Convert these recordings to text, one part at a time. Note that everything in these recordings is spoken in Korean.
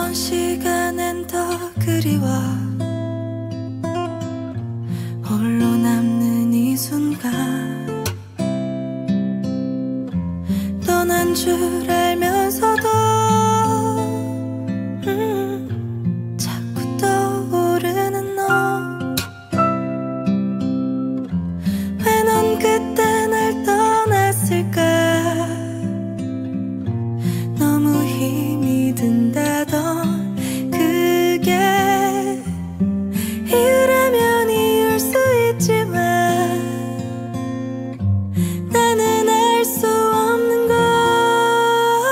이번 시간엔 더 그리워 홀로 남는 이 순간 떠난 줄 알면서도 자꾸 떠오르는 너 왜 넌 그때 날 떠났을까 너무 힘이 든다던 그게 이유라면 이유일 수 있지만 나는 알 수 없는 걸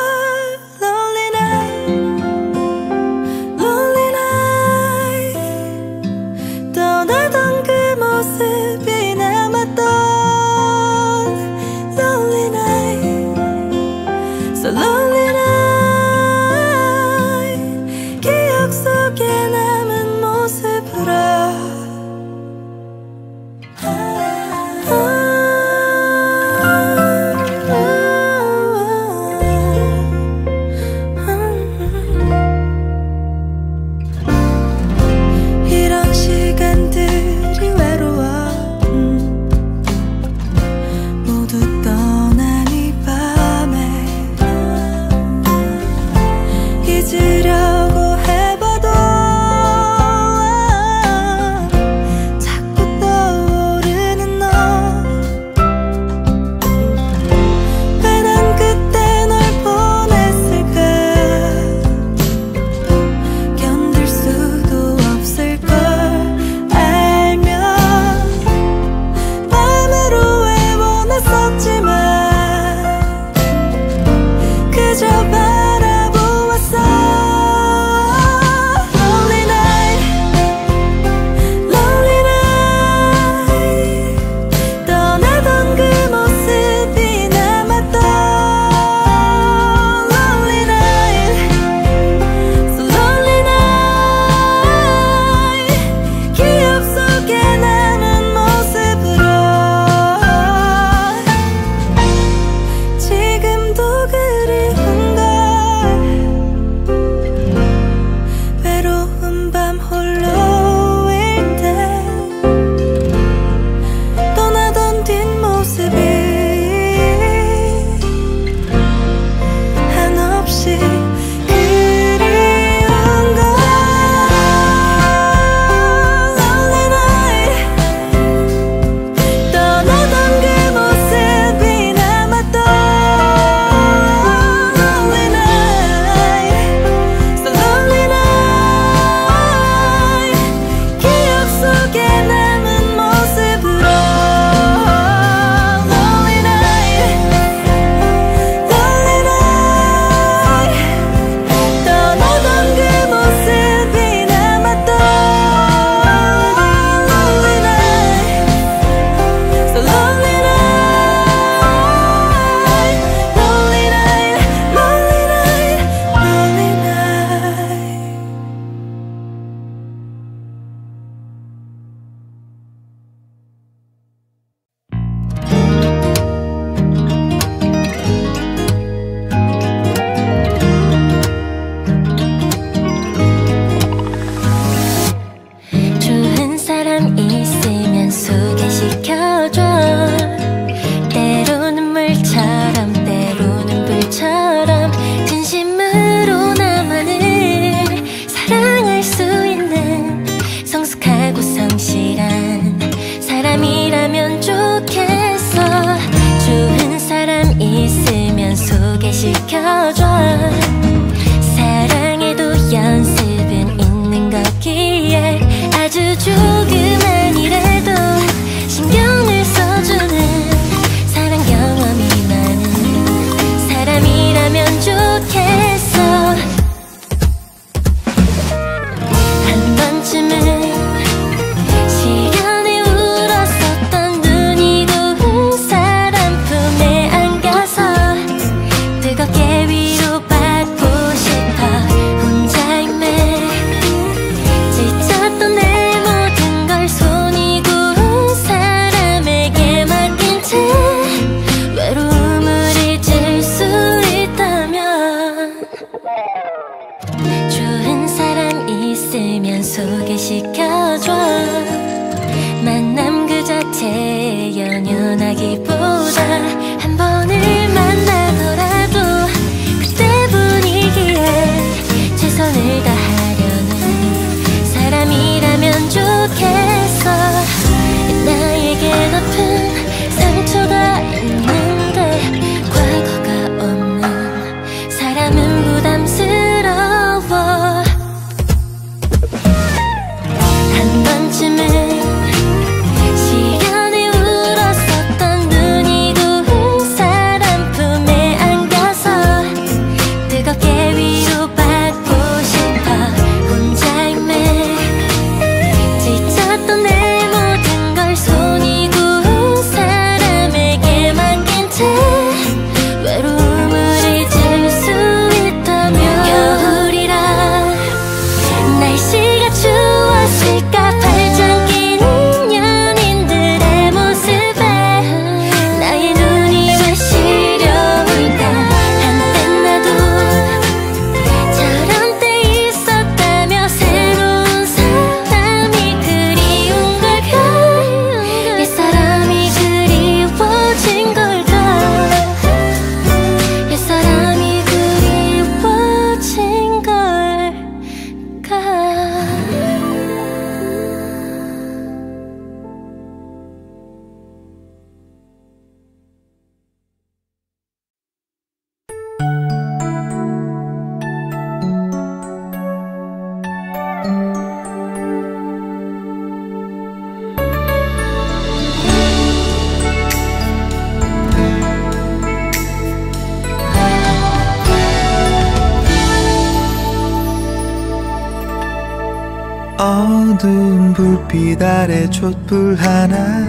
어두운 불빛 아래 촛불 하나,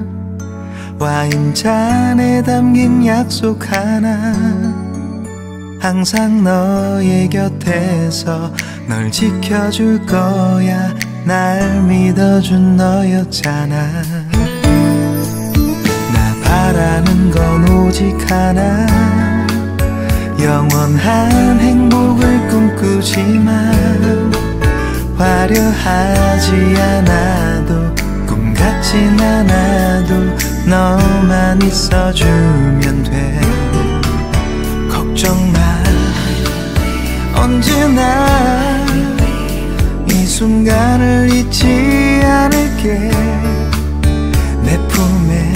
와인잔에 담긴 약속 하나. 항상 너의 곁에서 널 지켜줄 거야. 날 믿어준 너였잖아. 나 바라는 건 오직 하나, 영원한 행복을 꿈꾸지만 화려하지 않아도 꿈 같진 않아도 너만 있어주면 돼. 걱정 마, 언제나 이 순간을 잊지 않을게. 내 품에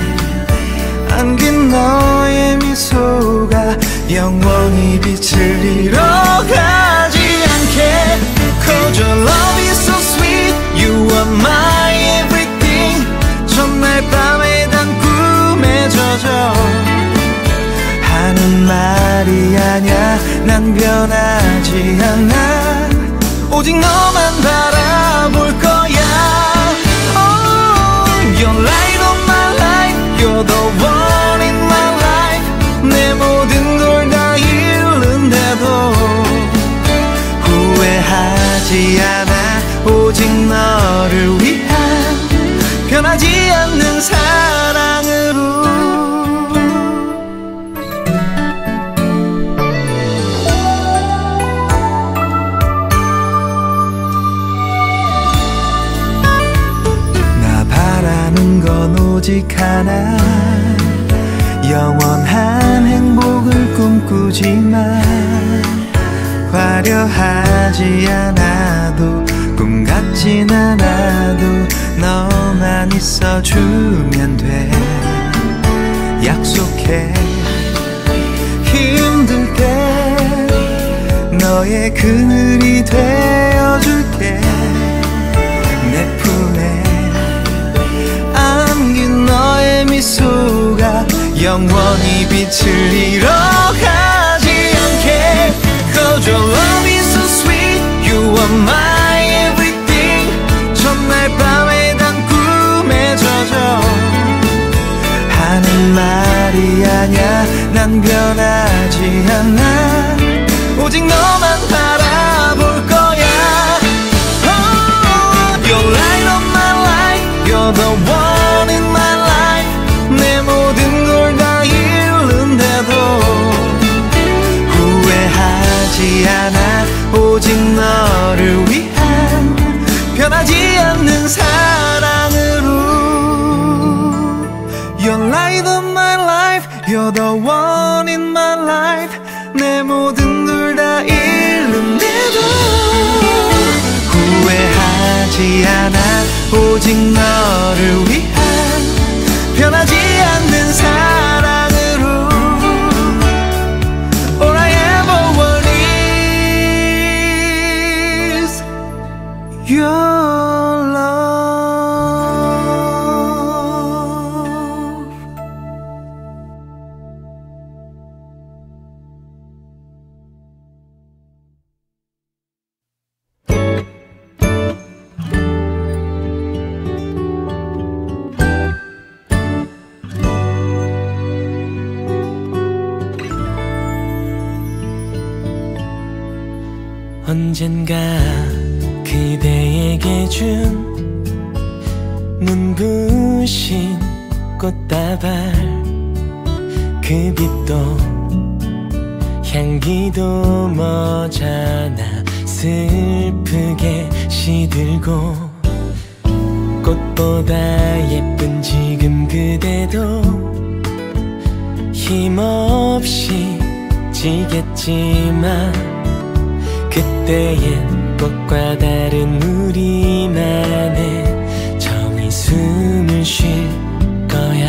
안긴 너의 미소가 영원히 빛을 잃어가지 않게. Cause your love is so sweet, you are my everything. 전날 밤에 단 꿈에 젖어 하는 말이 아냐. 난 변하지 않아. 오직 너만 바라볼 거야. Oh, you're light of my life, you're the one in my life. 내 모든 걸 다 잃는데도 후회하지 않아. 오직 너를 위한 변하지 않는 사랑으로. 나 바라는 건 오직 하나, 영원한 행복을 꿈꾸지만 화려하지 않아도 꿈 같진 않아도 너만 있어주면 돼. 약속해 힘들게 너의 그늘이 되어줄게. 내 품에 안긴 너의 미소가 영원히 빛을 잃어가지 않게. Cause your love is so sweet, you are my everything. 전날 밤에 단 꿈에 젖어 하는 말이 아냐. 난 변하지 않아. 오직 너만 바라볼 거야. Oh, you're light of my life, you're the one in my life. 내 모든 걸 다 잃는데도 후회하지 않아. 오직 너를 위한 변하지 않는 사랑으로. You're light of my life, you're the one in my life. 내 모든 걸 다 잃는데도 후회하지 않아. 오직 너를 위한 변하지 않는 사랑으로. All I ever want is your love. 언젠가 그대에게 준 눈부신 꽃다발, 그 빛도 향기도 머잖아 슬프게 시들고. 꽃보다 예쁜 지금 그대도 힘없이 지겠지만 그때엔 꽃과 다른 우리만의 정이 숨을 쉴 거야.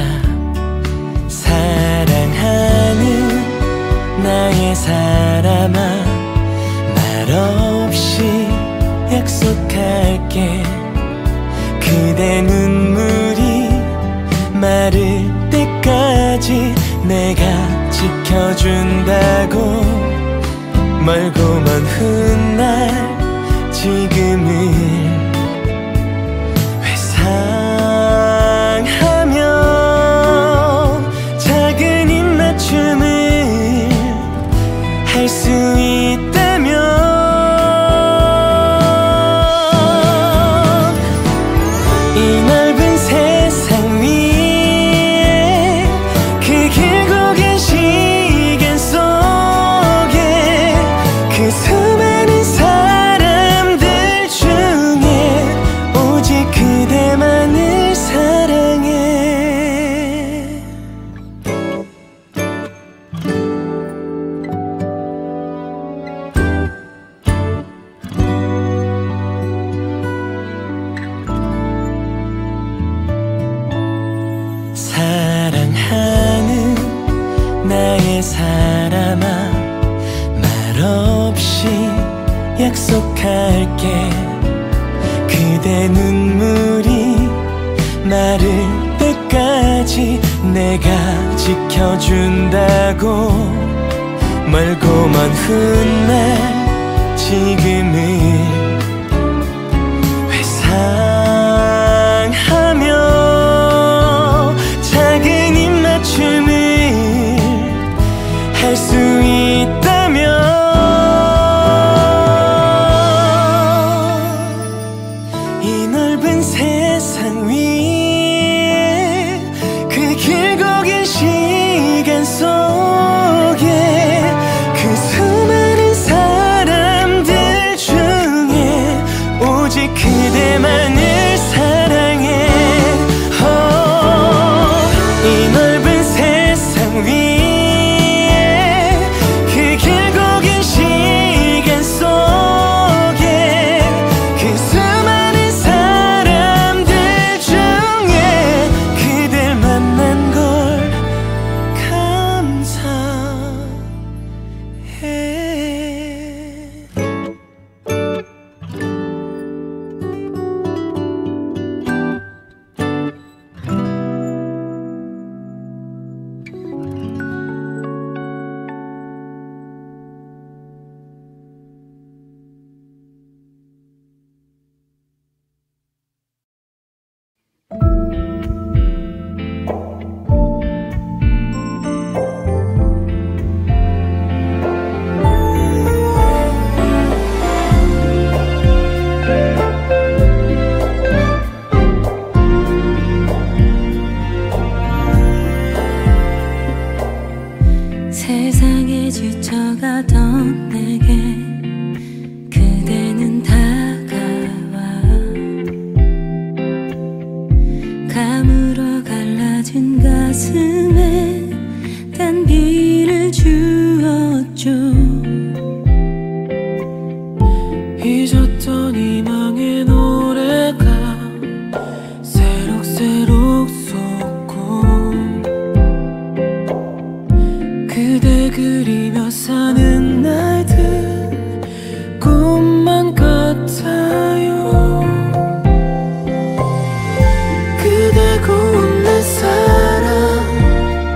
사랑하는 나의 사람아, 말없이 약속할게. 그대 눈물이 마를 때까지 내가 지켜준다고. 멀고 먼 훗날 지금을 약속할게. 그대 눈물이 마를 때까지 내가 지켜준다고. 멀고 먼 훗날 지금은 회상하며 작은 입맞춤을 할 수 있다면 이 넓은 세상 위에 그 길고 긴 시간 속에 그 수많은 사람들 중에 오직 그대만을 사랑해. 이 넓은 세상 위에 그 길고 긴 시간 속에 그 수많은 사람들 중에 그댈 만난 걸 세상에 지쳐가던 내게 그대는 다가와 감으로 갈라진 가슴에 단비를 주었죠. 잊었던 희망의 노래가 새록새록 솟고 그대 그리며 사는 날들 꿈만 같아요. 그대 고운 내 사랑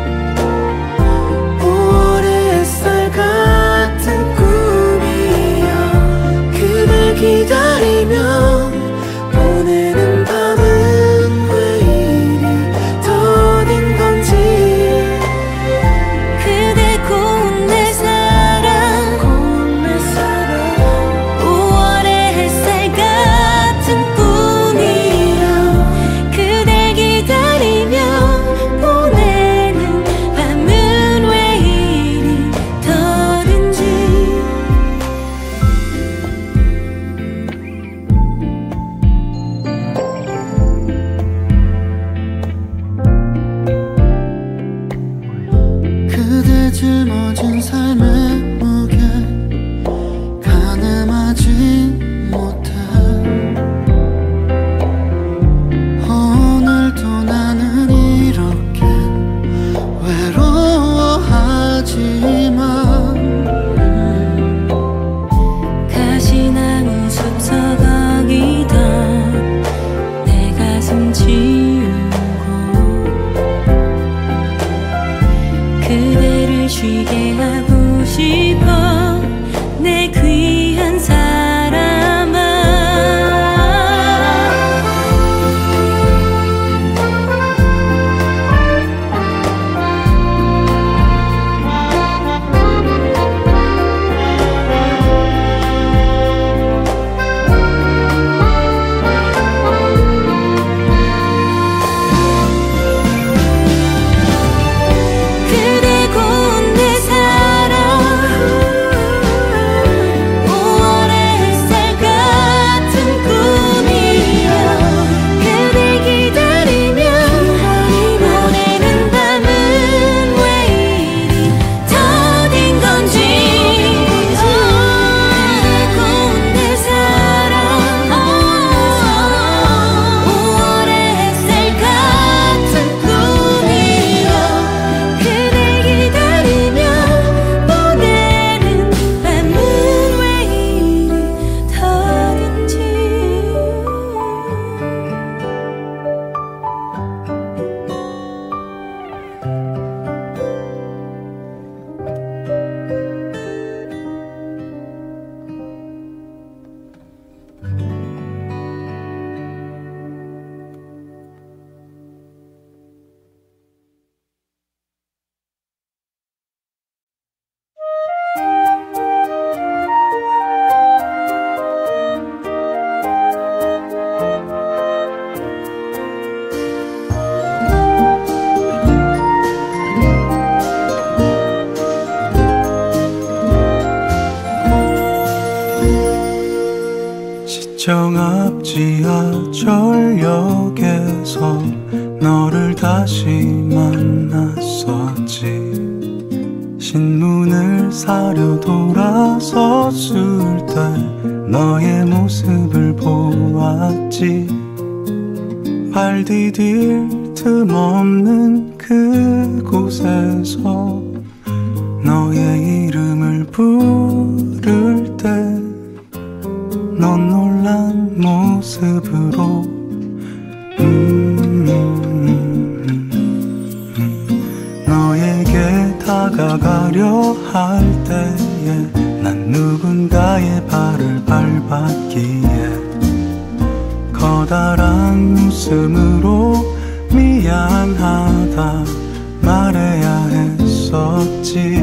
정앞 지하철역에서 너를 다시 만났었지. 신문을 사려 돌아섰을 때 너의 모습을 보았지. 발 디딜 틈 없는 그곳에서 너의 이름을 부를 때 넌 놀란 모습으로 너에게 다가가려 할 때에 난 누군가의 발을 밟았기에 커다란 웃음으로 미안하다 말해야 했었지.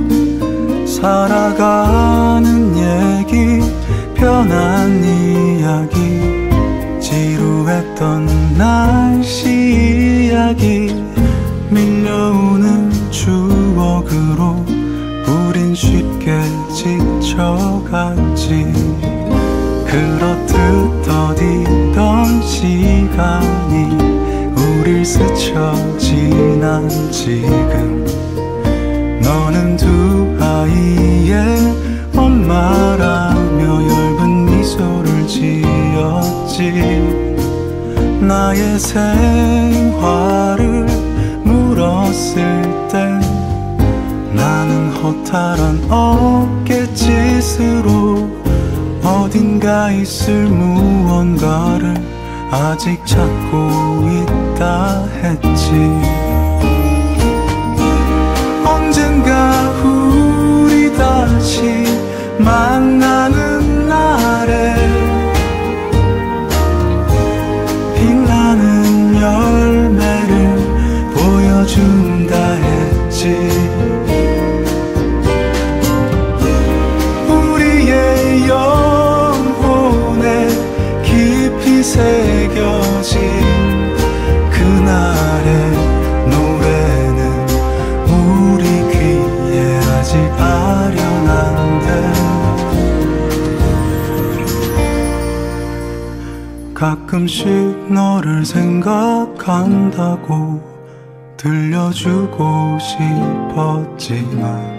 살아가는 얘기, 편한 이야기, 지루했던 날씨 이야기, 밀려오는 추억으로 우린 쉽게 지쳐갔지. 그렇듯 더디던 시간이 우릴 스쳐 지난 지금 너는 두 아이의 엄마라며 엷은 미소를 지었지. 나의 생활을 물었을 때 나는 허탈한 어깨짓으로 어딘가 있을 무언가를 아직 찾고 있다 했지. 언젠가 우리 다시 만나는 날에 빛나는 열매를 보여준다 했지. 우리의 영혼에 깊이 새겨진 그날의 노래는 우리 귀에 아직 아련한데 가끔씩 너를 생각한다고 들려주고 싶었지만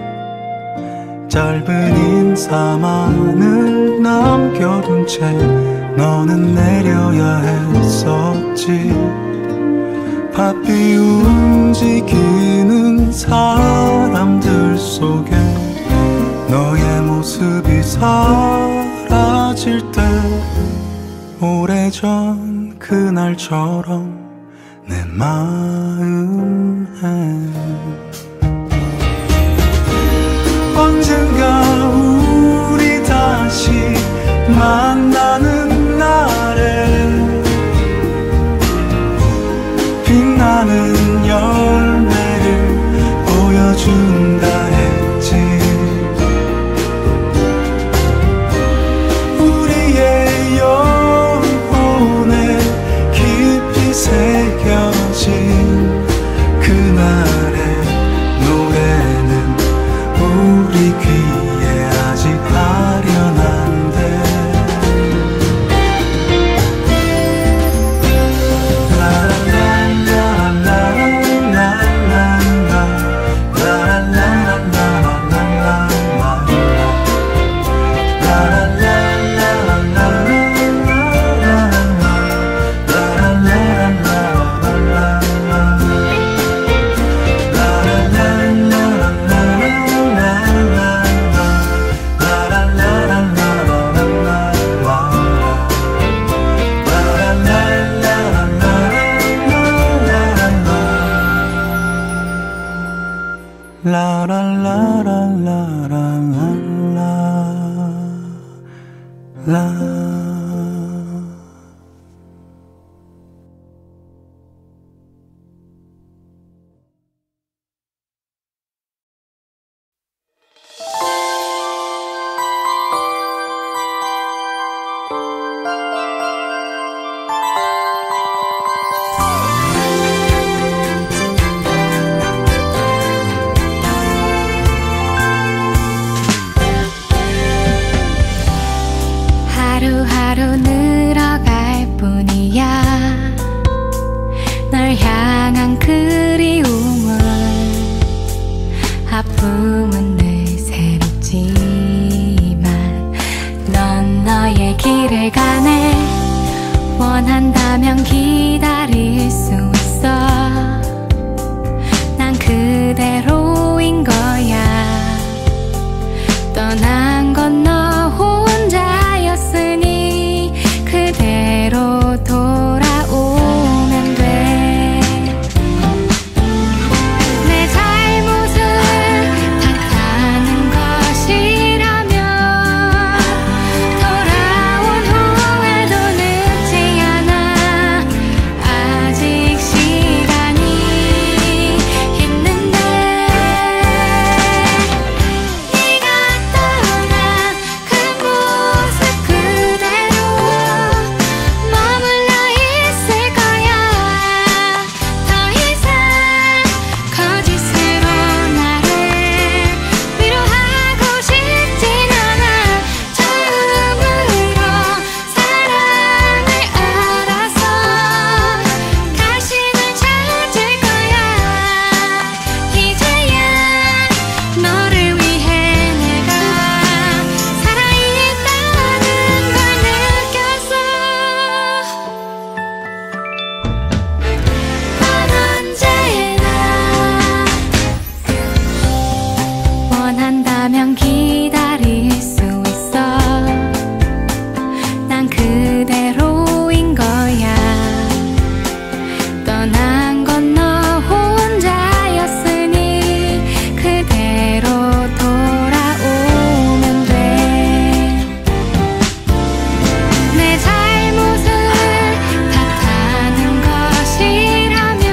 짧은 인사만을 남겨둔 채 너는 내려야 했었지. 바삐 움직이는 사람들 속에 너의 모습이 사라질 때 오래전 그날처럼 내 마음에 언젠가 우리 다시 만나는 날에 빛나는 열매를 보여준다 했지. 우리의 영혼에 깊이 새겨진 그날의 노래는 우리 귀에 아직 아련한데 꿈은 늘 새롭지만 넌 너의 길을 가네. 원한다면 기다릴 수 있어. 난 그대로인 거야. 떠난 건 너 혼자였으니 그대로 돌아오면 돼. 내 잘못을 탓하는 것이라면 돌아온 후에도 늦지 않아. 아직 시간이 있는데. 네가 떠난 그 모습 그대로 머물러 있을 거야. 더 이상 거짓으로 나를 위로하고 싶진 않아. 처음으로 사랑을 알아서 다시는 찾을 거야. 이제야 너를 위해 내가 살아있다는 걸 느꼈어. 넌 언제나 원한다면 기다릴 수 있어. 난 그대로인 거야. 떠난 건 너 혼자였으니 그대로 돌아오면 돼. 내 잘못을 탓하는 것이라면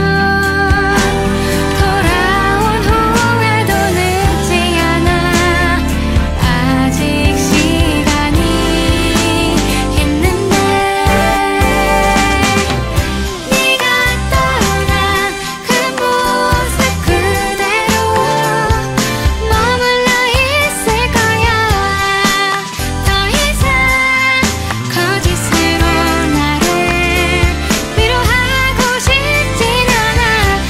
돌아온 후에도 늦지 않아. 아직 시간이 있는데. 네가 떠난 그 모습 그대로 머물러 있을 거야. 더 이상 거짓으로 나를 위로하고 싶진 않아.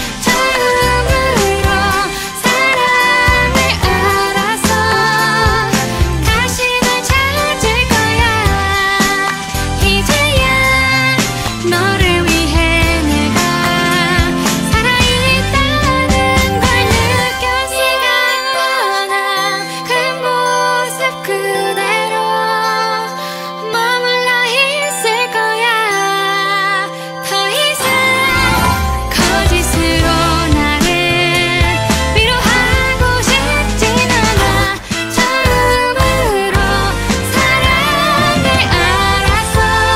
처음으로 사랑을 알아서 다시는 찾을 거야. 이제야 너를 위해 내가 살아있다는 걸 느꼈어. 네가 떠난 그 모습 그대로 머물러 있을 거야. 더 이상 거짓으로 나를 위로하고 싶진 않아. 처음으로 사랑을 알아서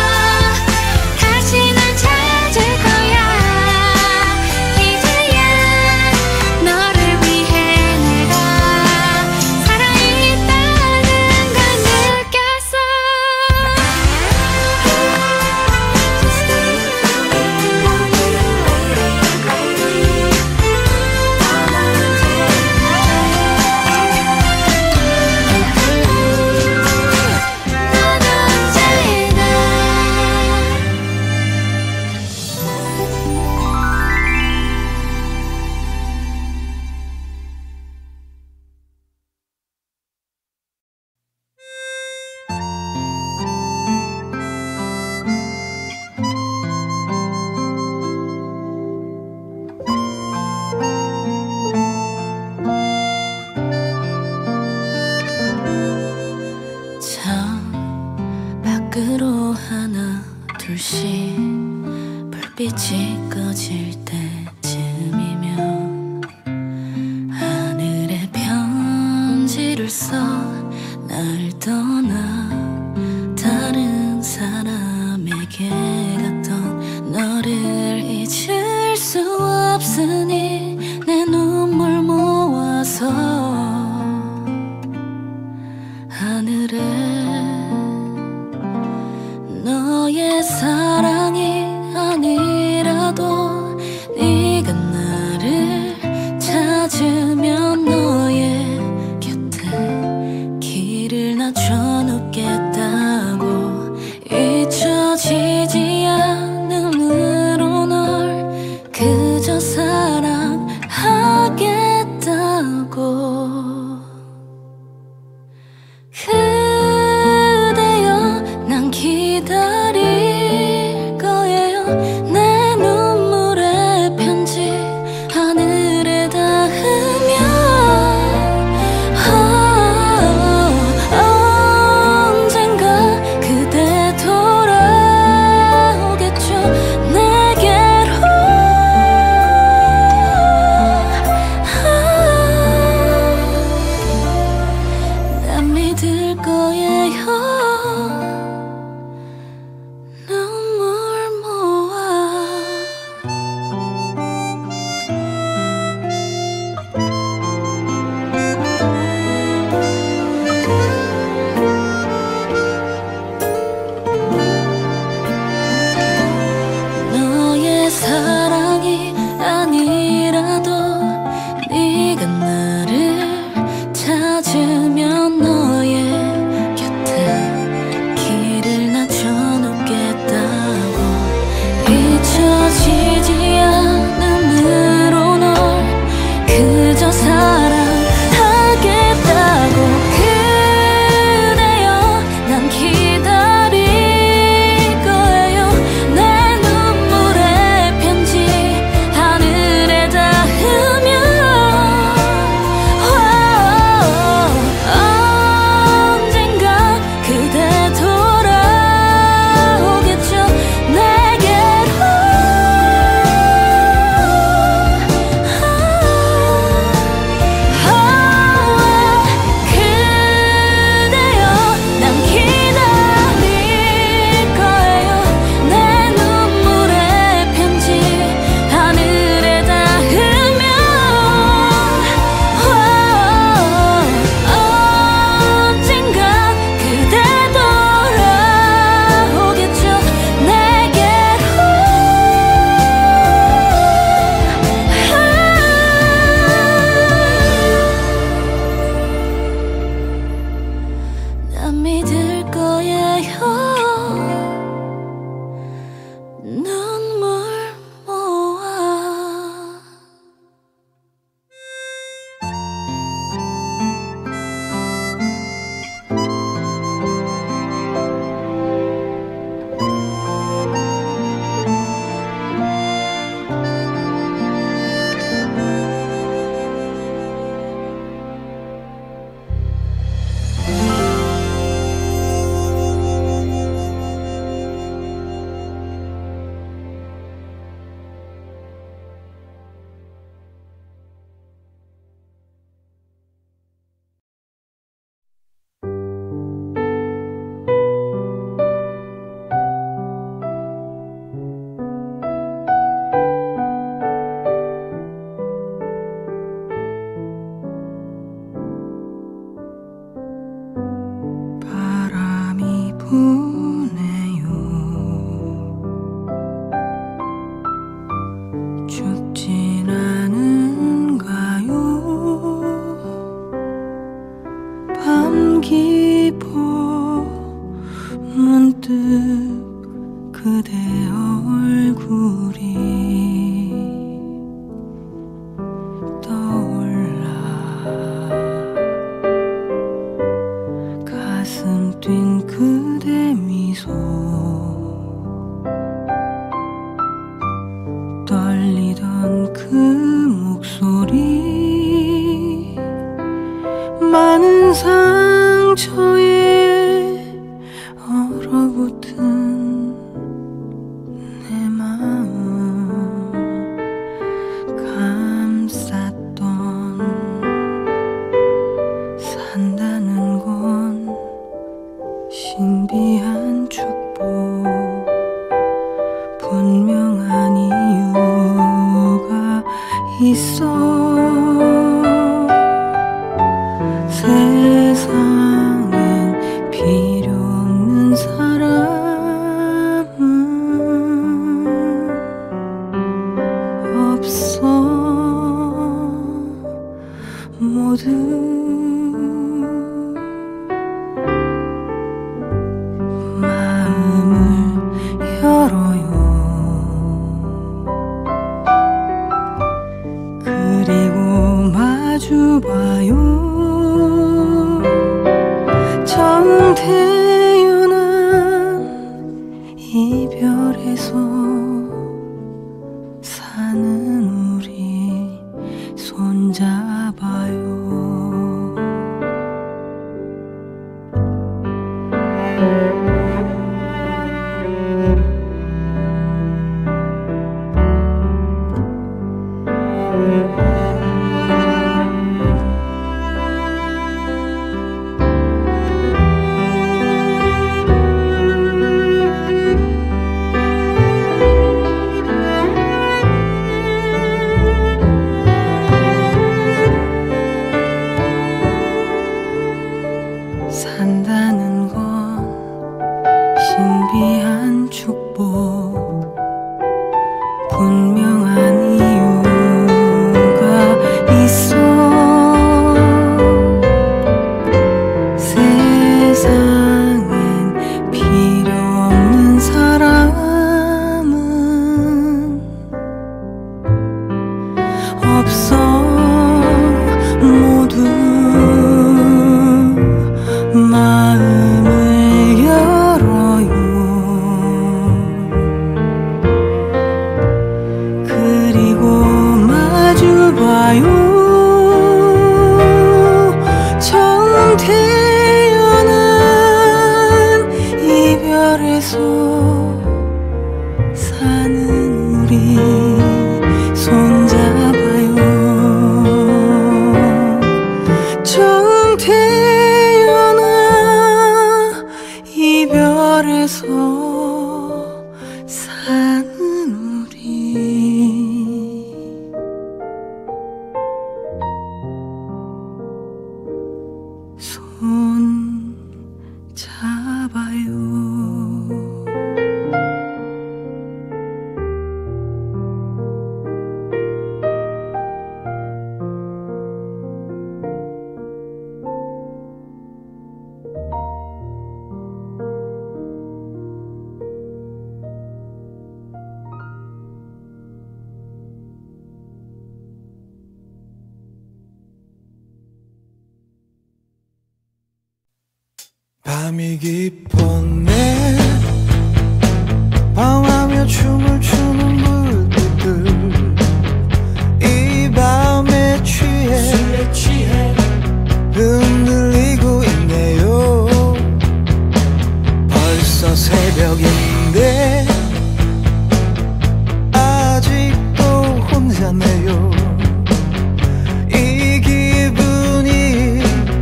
다시는 찾을 거야. 이제야 너를 위해 내가 살아있다는 걸 느꼈어. 참 밖으로 하나 둘씩 불빛이 꺼질 때쯤이면 하늘에 편지를 써 날 떠나 다른 사람에게 갔던 너를 잊을 수 없으니 내 눈물 모아서 하늘에 너의 사랑이 아니라도 네가 나를 찾으면 너의 곁에 길을 낮춰놓겠다고 잊혀지지 않음으로 널 그저 사랑하겠다고 듣던 그 목소리 많은 상처에 얼어붙은 내 마음 감쌌던 산다는 건 신비한 축복 분명한 이유가 있어 세상엔 필요 없는 사람은 없어 모두 마음을 열어요 그리고 마주봐요 처음 태어난 이별에서 사는 우리 손잡아요 산다는 건 신비한 축복 분명한 이유가 있어 세상엔 필요 없는 사람은 없어 모두 마음을 열어요 그리고 마주봐요 처음 태어난 이별에서 사는 우리 손잡아요 처음 태어난 이별에서 사는 우리 손 잡아요 밤이 깊었네 방황하며 춤을 추는 불빛들 이 밤에 취해 흔들리고 있네요 벌써 새벽인데 아직도 혼자네요 이 기분이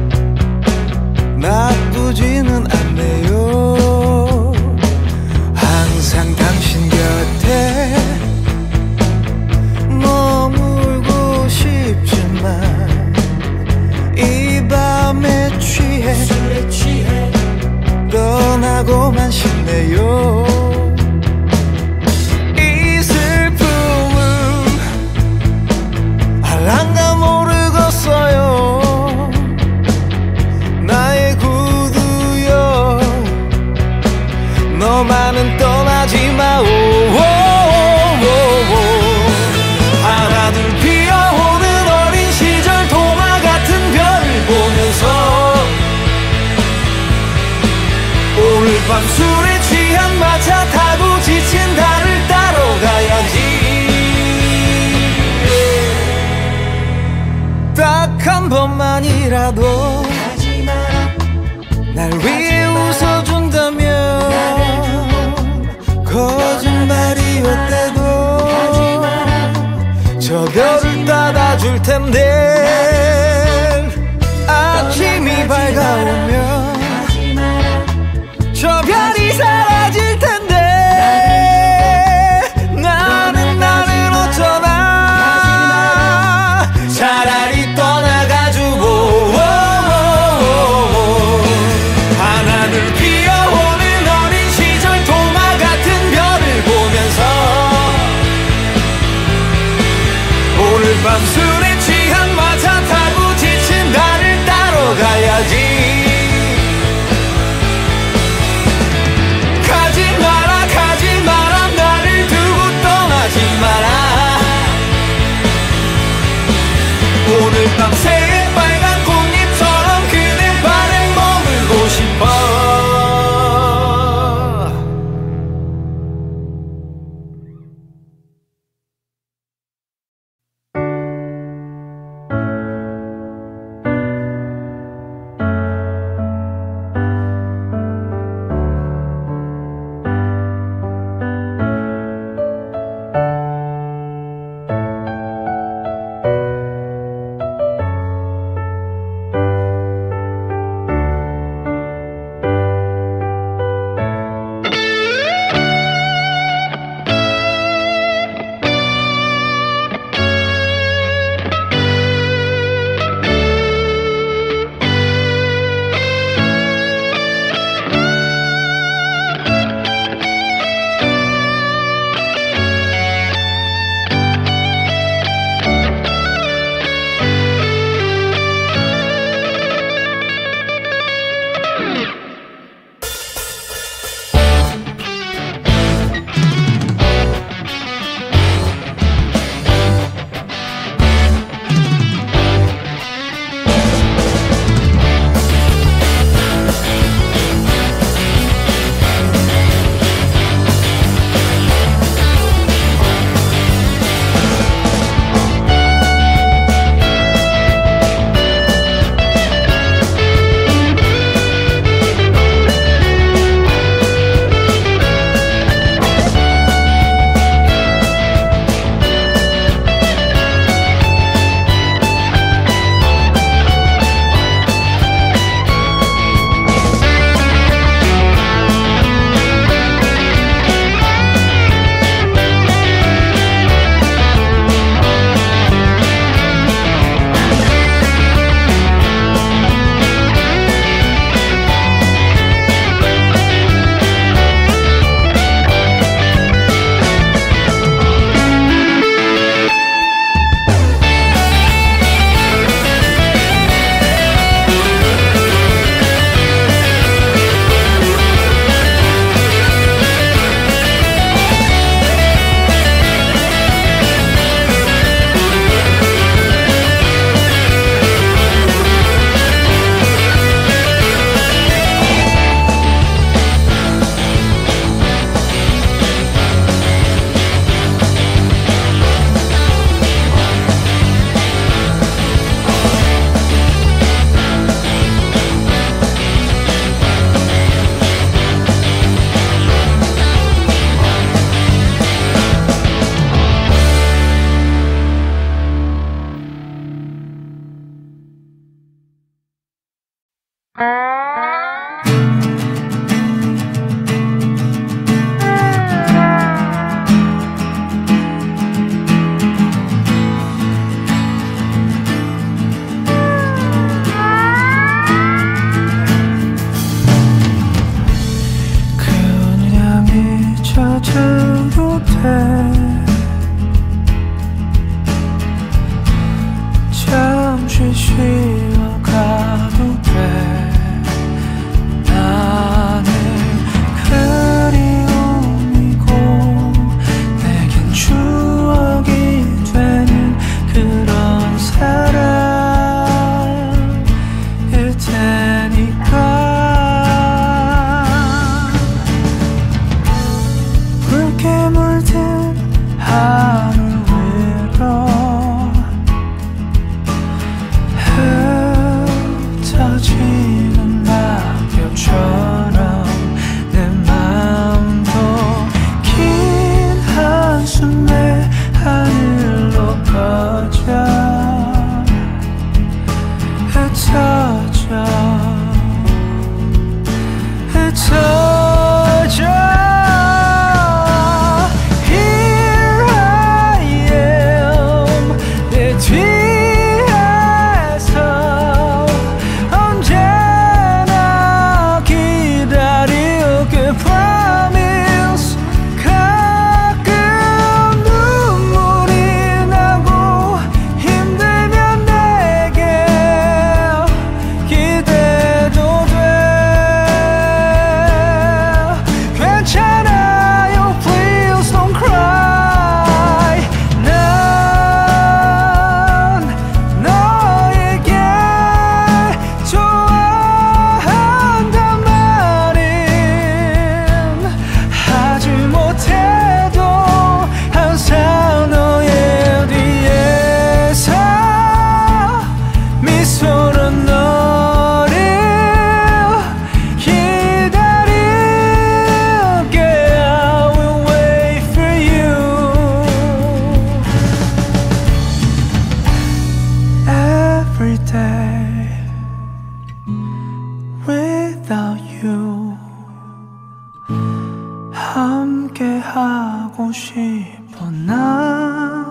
나쁘지는 않네요 항상 당신 곁에 머물고 싶지만 이 밤에 취해 떠나고만 싶네요 이 슬픔은 알란가 모르겠어요 나의 구두여 너만은 떠나지마 하나둘 피어오는 어린 시절 동화 같은 별을 보면서 오늘 밤 술에 취한 마차 타고 지친 달을 따러 가야지 시간이라도 날 위해 웃어준다면 거짓말이었대도 저 별을 따다줄 텐데 아침이 밝아오면 저 별이 사라질 텐데 나는 어쩌나 차라리 떠나가주고 하나둘 피어오는 어린 시절 도마 같은 별을 보면서 오늘 밤 술에 취한 마차 타고 지친 나를 따러 가야지 가지 마라 나를 두고 떠나지 마라 오늘 밤 새빨간 꽃잎처럼 그대 발에 머물고 싶어 every day without you 함께 하고 싶어 난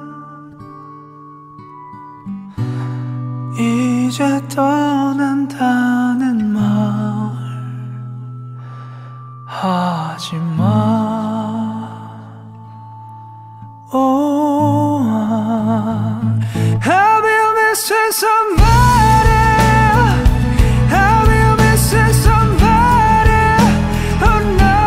이제 떠난다는 말 하지마 Have you missing somebody? Have you missing somebody? Oh no.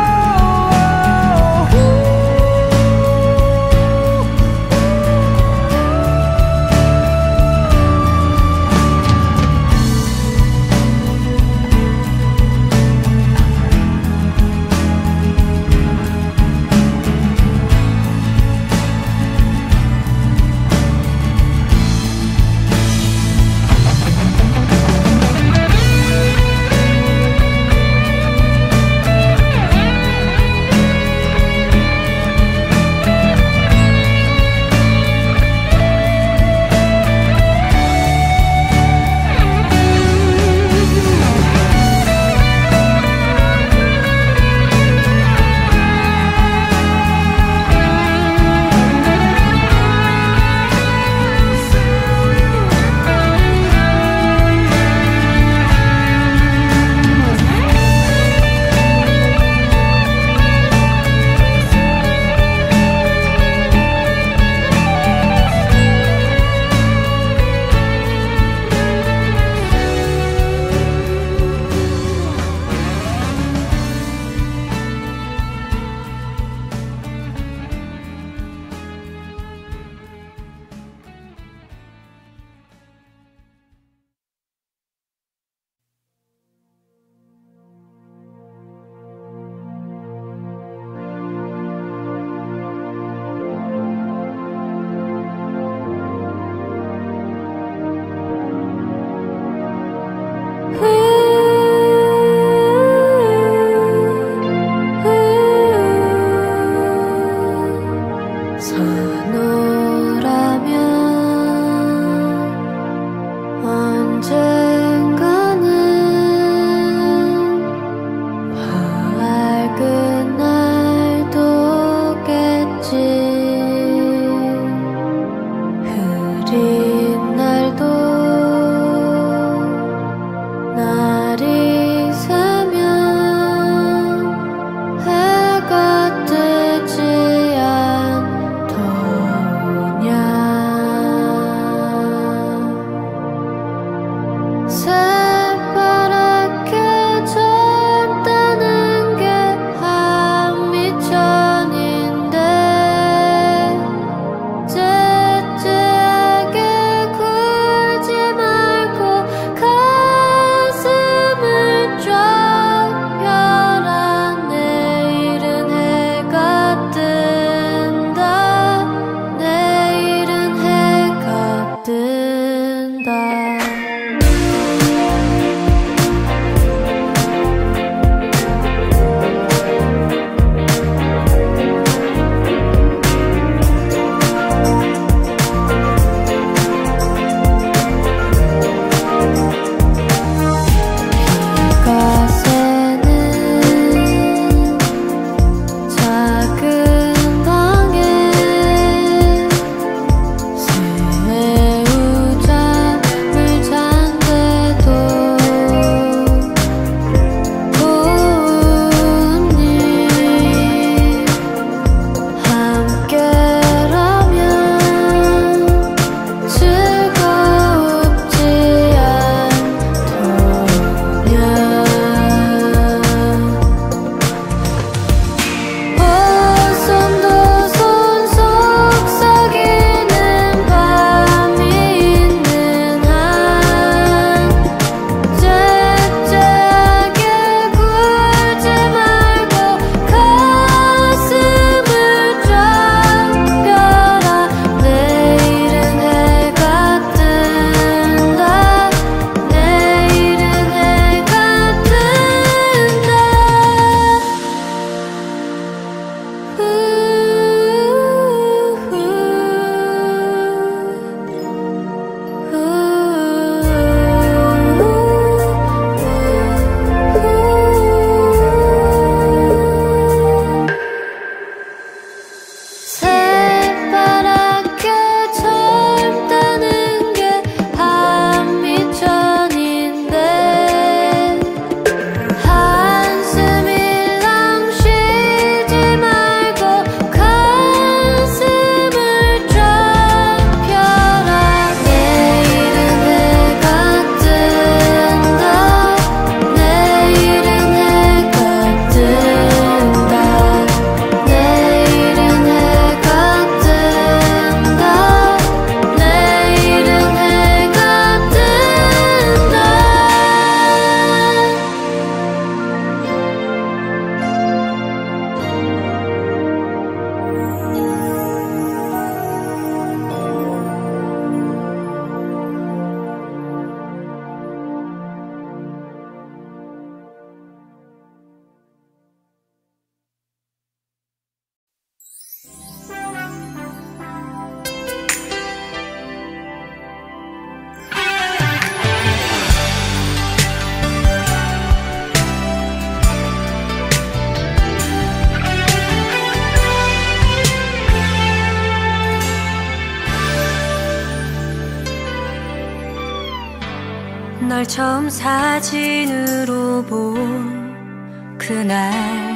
널 처음 사진으로 본 그날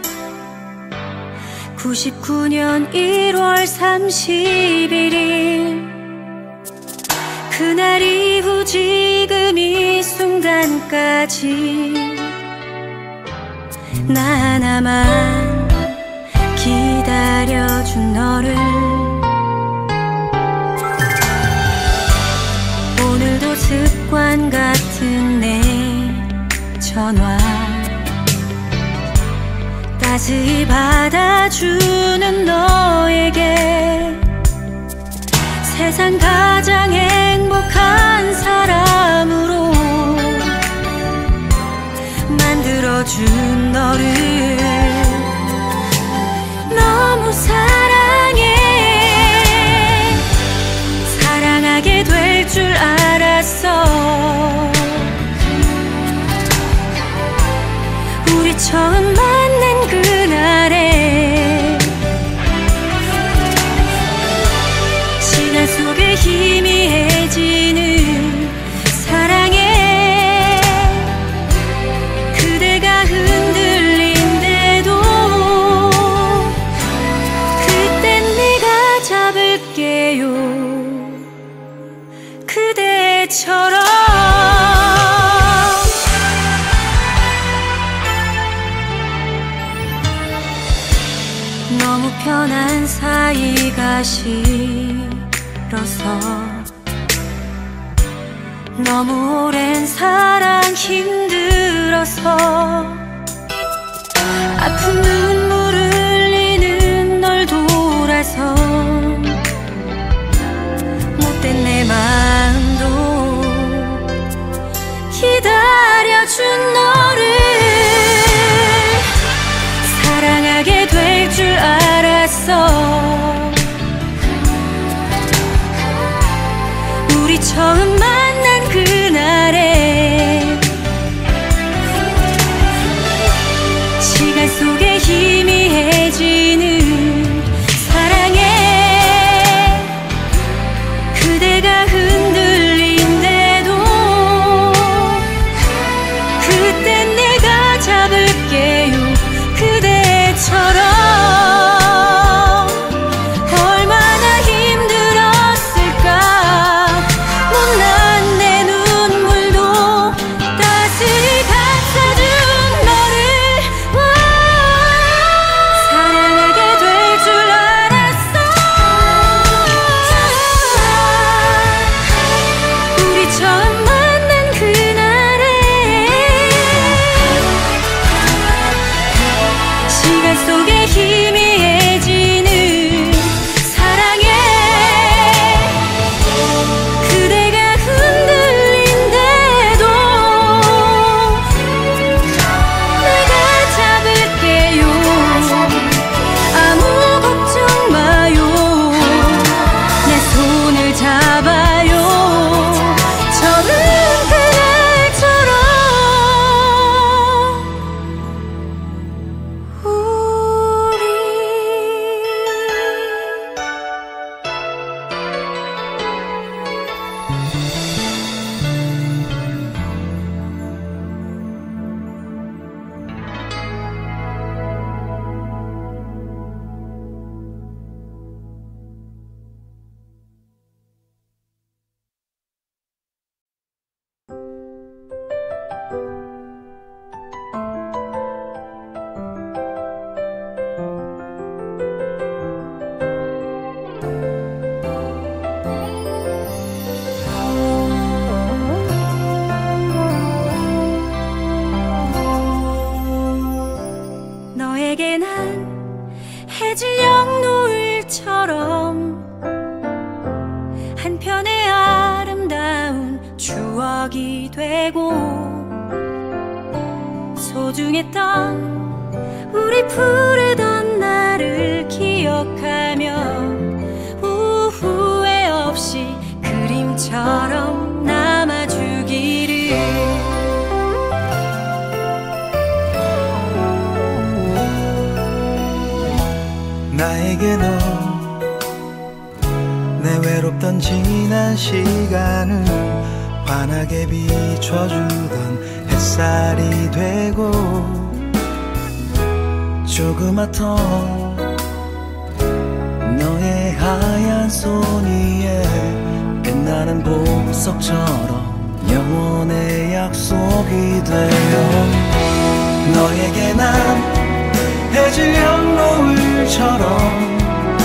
99년 1월 31일 그날 이후 지금 이 순간까지 나 하나만 기다려준 너를 오늘도 습관 같은 내 전화 따스히 받아주는 너에게 세상 가장 행복한 사람으로 만들어준 너를 너무 사랑해 사랑하게 될 줄 알았어 우리 처음 만난 그날에 시간 속에 희미해지는 사랑에 그대가 흔들린대도 그땐 내가 잡을게요 그대처럼 너무 편한 사이가 싫어서 너무 오랜 사랑 힘들어서 아픈 눈물 흘리는 널 돌아서 못된 내 마음도 기다려준 너를 사랑하게 될 줄 알았어 우리 처음 만난 그날에 시간 속에 희미해지는 사랑에 그대가 흔들린대도 그땐 내가 잡을게요 그대처럼 얼마나 힘들었을까 못난 내 눈물도 따스히 감싸준 너를 사랑하게 될 줄 알았어 우리 처음 만난 그날에 시간 속에 희미해지는 사랑에 그대가 흔들린대도 내가 잡을게요 아무 걱정 마요 내 손을 잡아요 처음 그날처럼 너에게 난 해질녘 노을처럼 한편의 아름다운 추억이 되고 소중했던 우리 푸르던 날을 기억하며 후회 없이 그림처럼 남아주기를 나에게 너 내 외롭던 지난 시간을 환하게 비춰주던 햇살이 되고 조그맣던 너의 하얀 손 위에 빛나는 보석처럼 영원의 약속이 되어 너에게 난 해질녘 노을처럼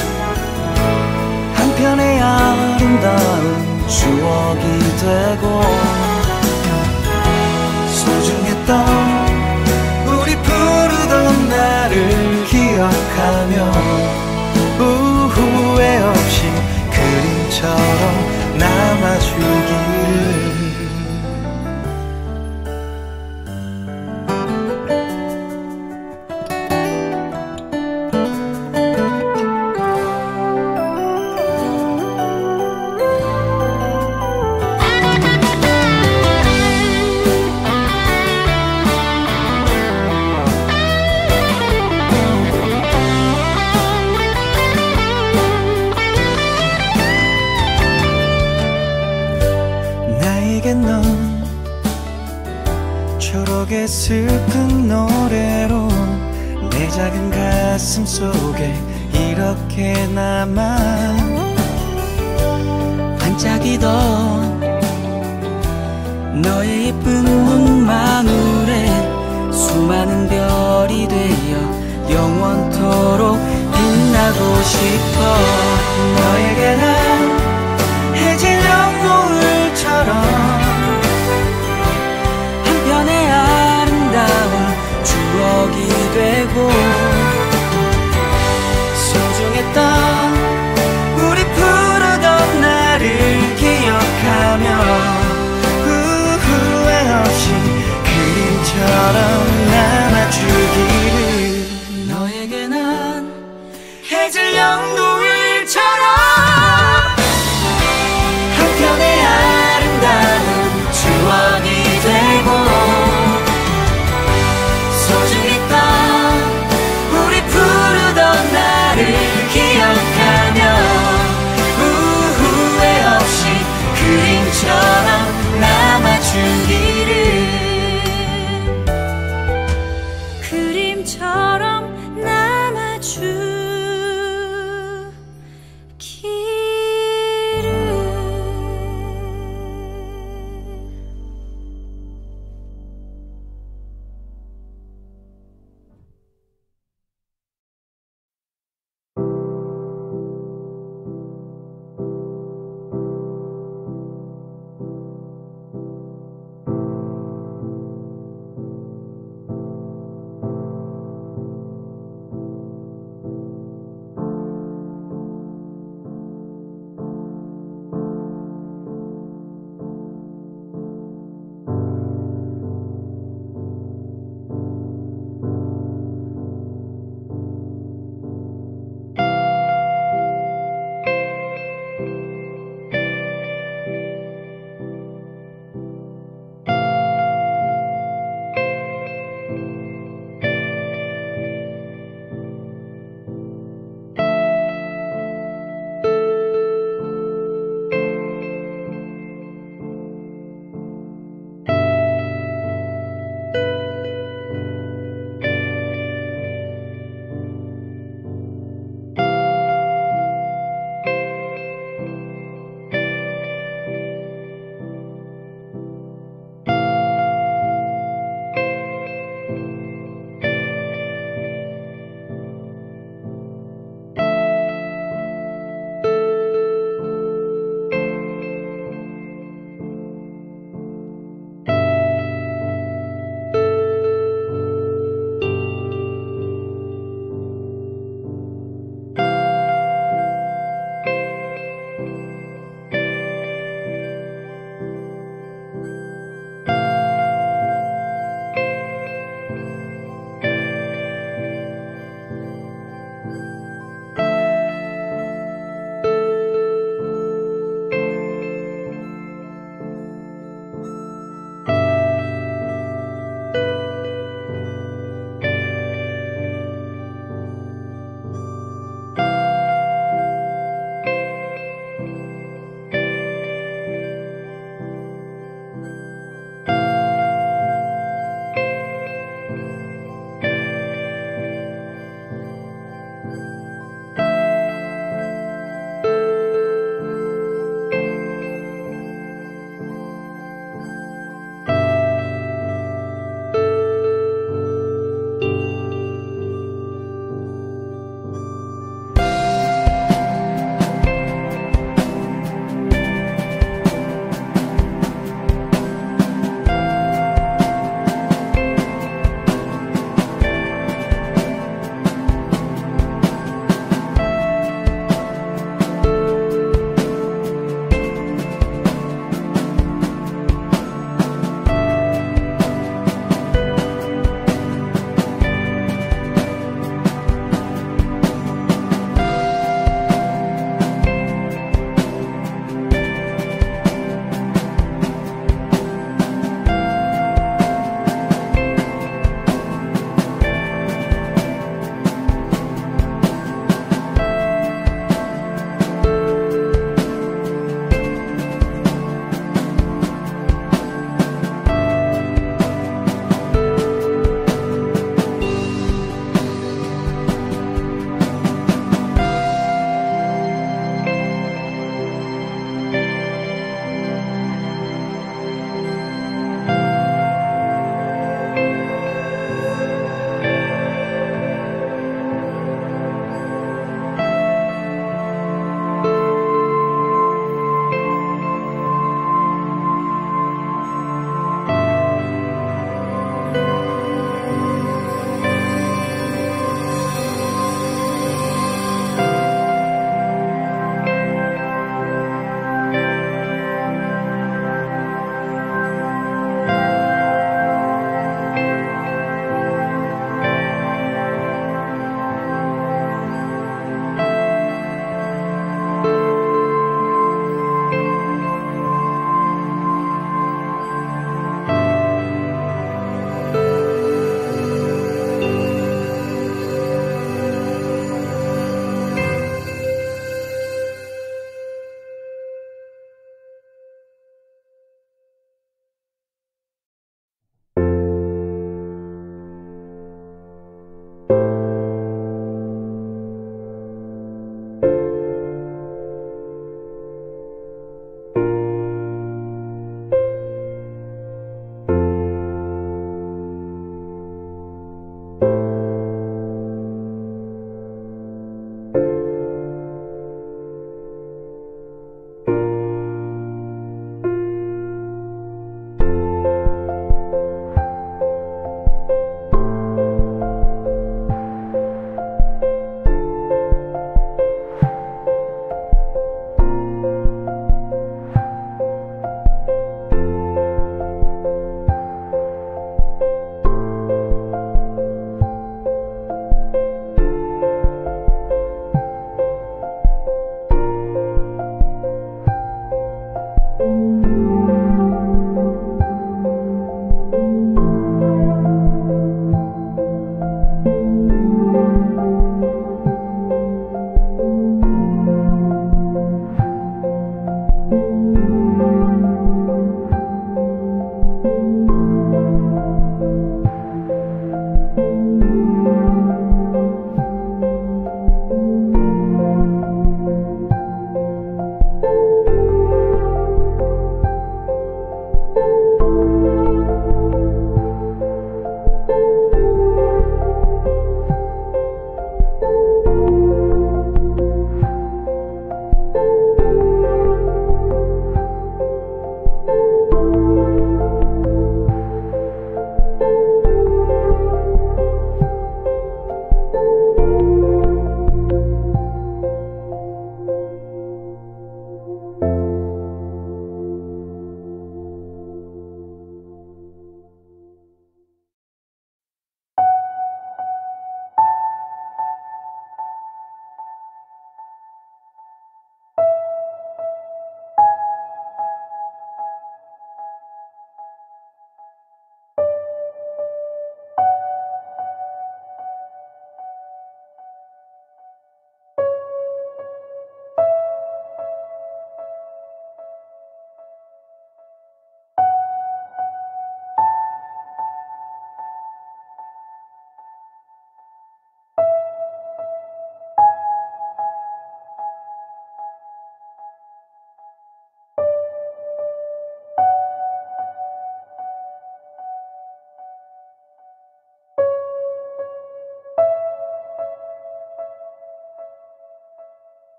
한편의 아름다운 추억이 되고 소중했던 우리 부르던 날을 기억하며 후회 없이 그림처럼 남아주기를 넌 초록의 슬픈 노래로 내 작은 가슴 속에 이렇게 남아 반짝이던 너의 예쁜 눈망울에 수많은 별이 되어 영원토록 빛나고 싶어 너에게 난 해질녘 노을처럼 한편의 아름다운 추억이 되고 소중했던 우리 부르던 날을 기억하며 후회 없이 그림처럼 남아주기를 너에게 난 해질녘 노을처럼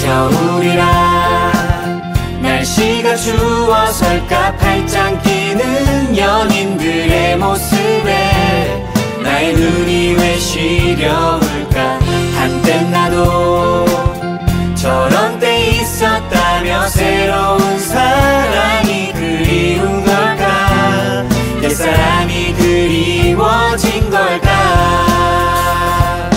겨울이라 날씨가 추워설까 팔짱 끼는 연인들의 모습에 나의 눈이 왜 시려울까. 한때 나도 저런 때 있었다며 새로운 사랑이 그리운 걸까. 옛사람이 그리워진 걸까.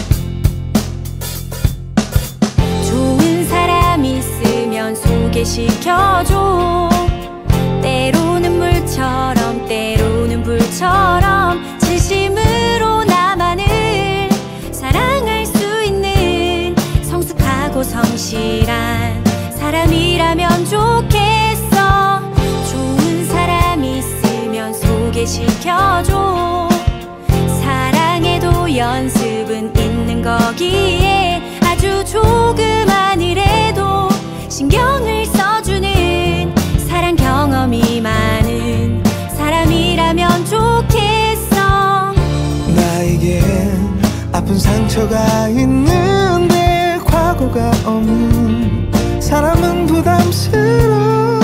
좋은 사람 있으면 소개시켜줘. 때로는 물처럼 때로는 불처럼 진심으로 나만을 사랑할 수 있는 성숙하고 성실한 사람이라면 좋겠어. 좋은 사람 있으면 소개시켜줘. 사랑해도 연습은 있는 거기에 아주 조그만 일에도 신경을 써주는 사랑 경험이 많은 사람이라면 좋겠어. 나에겐 아픈 상처가 있는데 과거가 없는 사람은 부담스러워.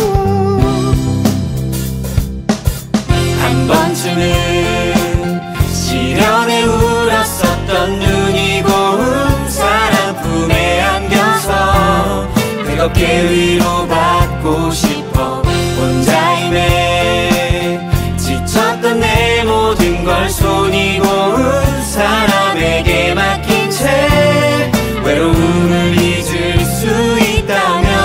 한 번쯤은 시련에 울었었던 눈이 고운 사람 품에 안겨서 뜨겁게 위로받고 싶어. 혼자임에 지쳤던 내 모든 걸 손이 고운 사람에게 맡긴 채 외로움을 잊을 수 있다면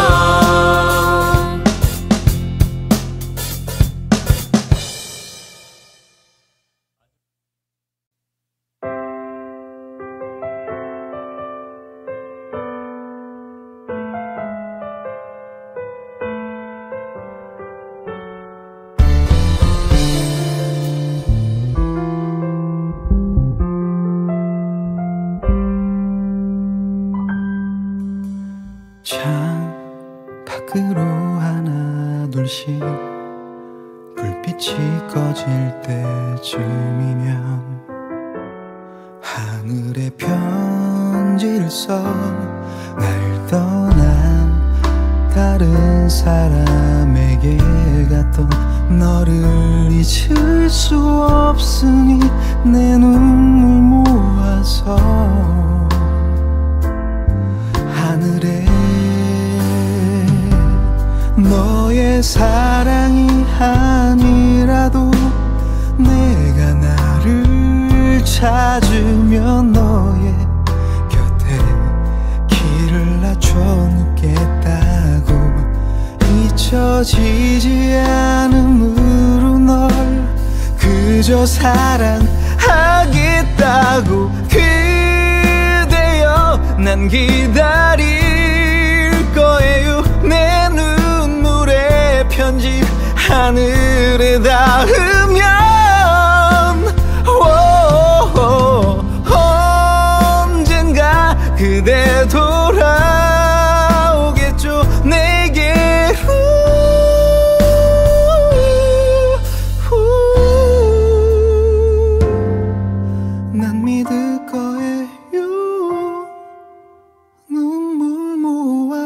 창 밖으로 하나 둘씩 불빛이 꺼질 때쯤이면 하늘에 편지를 써 날 떠난 다른 사람에게 갔던 너를 잊을 수 없으니 내 눈물 모아서 하늘에 너의 사랑이 아니라도 내가 나를 찾으면 너의 곁에 길을 낮춰 눕겠다고 잊혀지지 않음으로 널 그저 사랑하겠다고. 그대여 난 기다릴 거예요. 내 눈물의 편지 하늘에 닿으면 언젠가 그대 돌아오겠죠 내게로. 난 믿을 거예요. 눈물 모아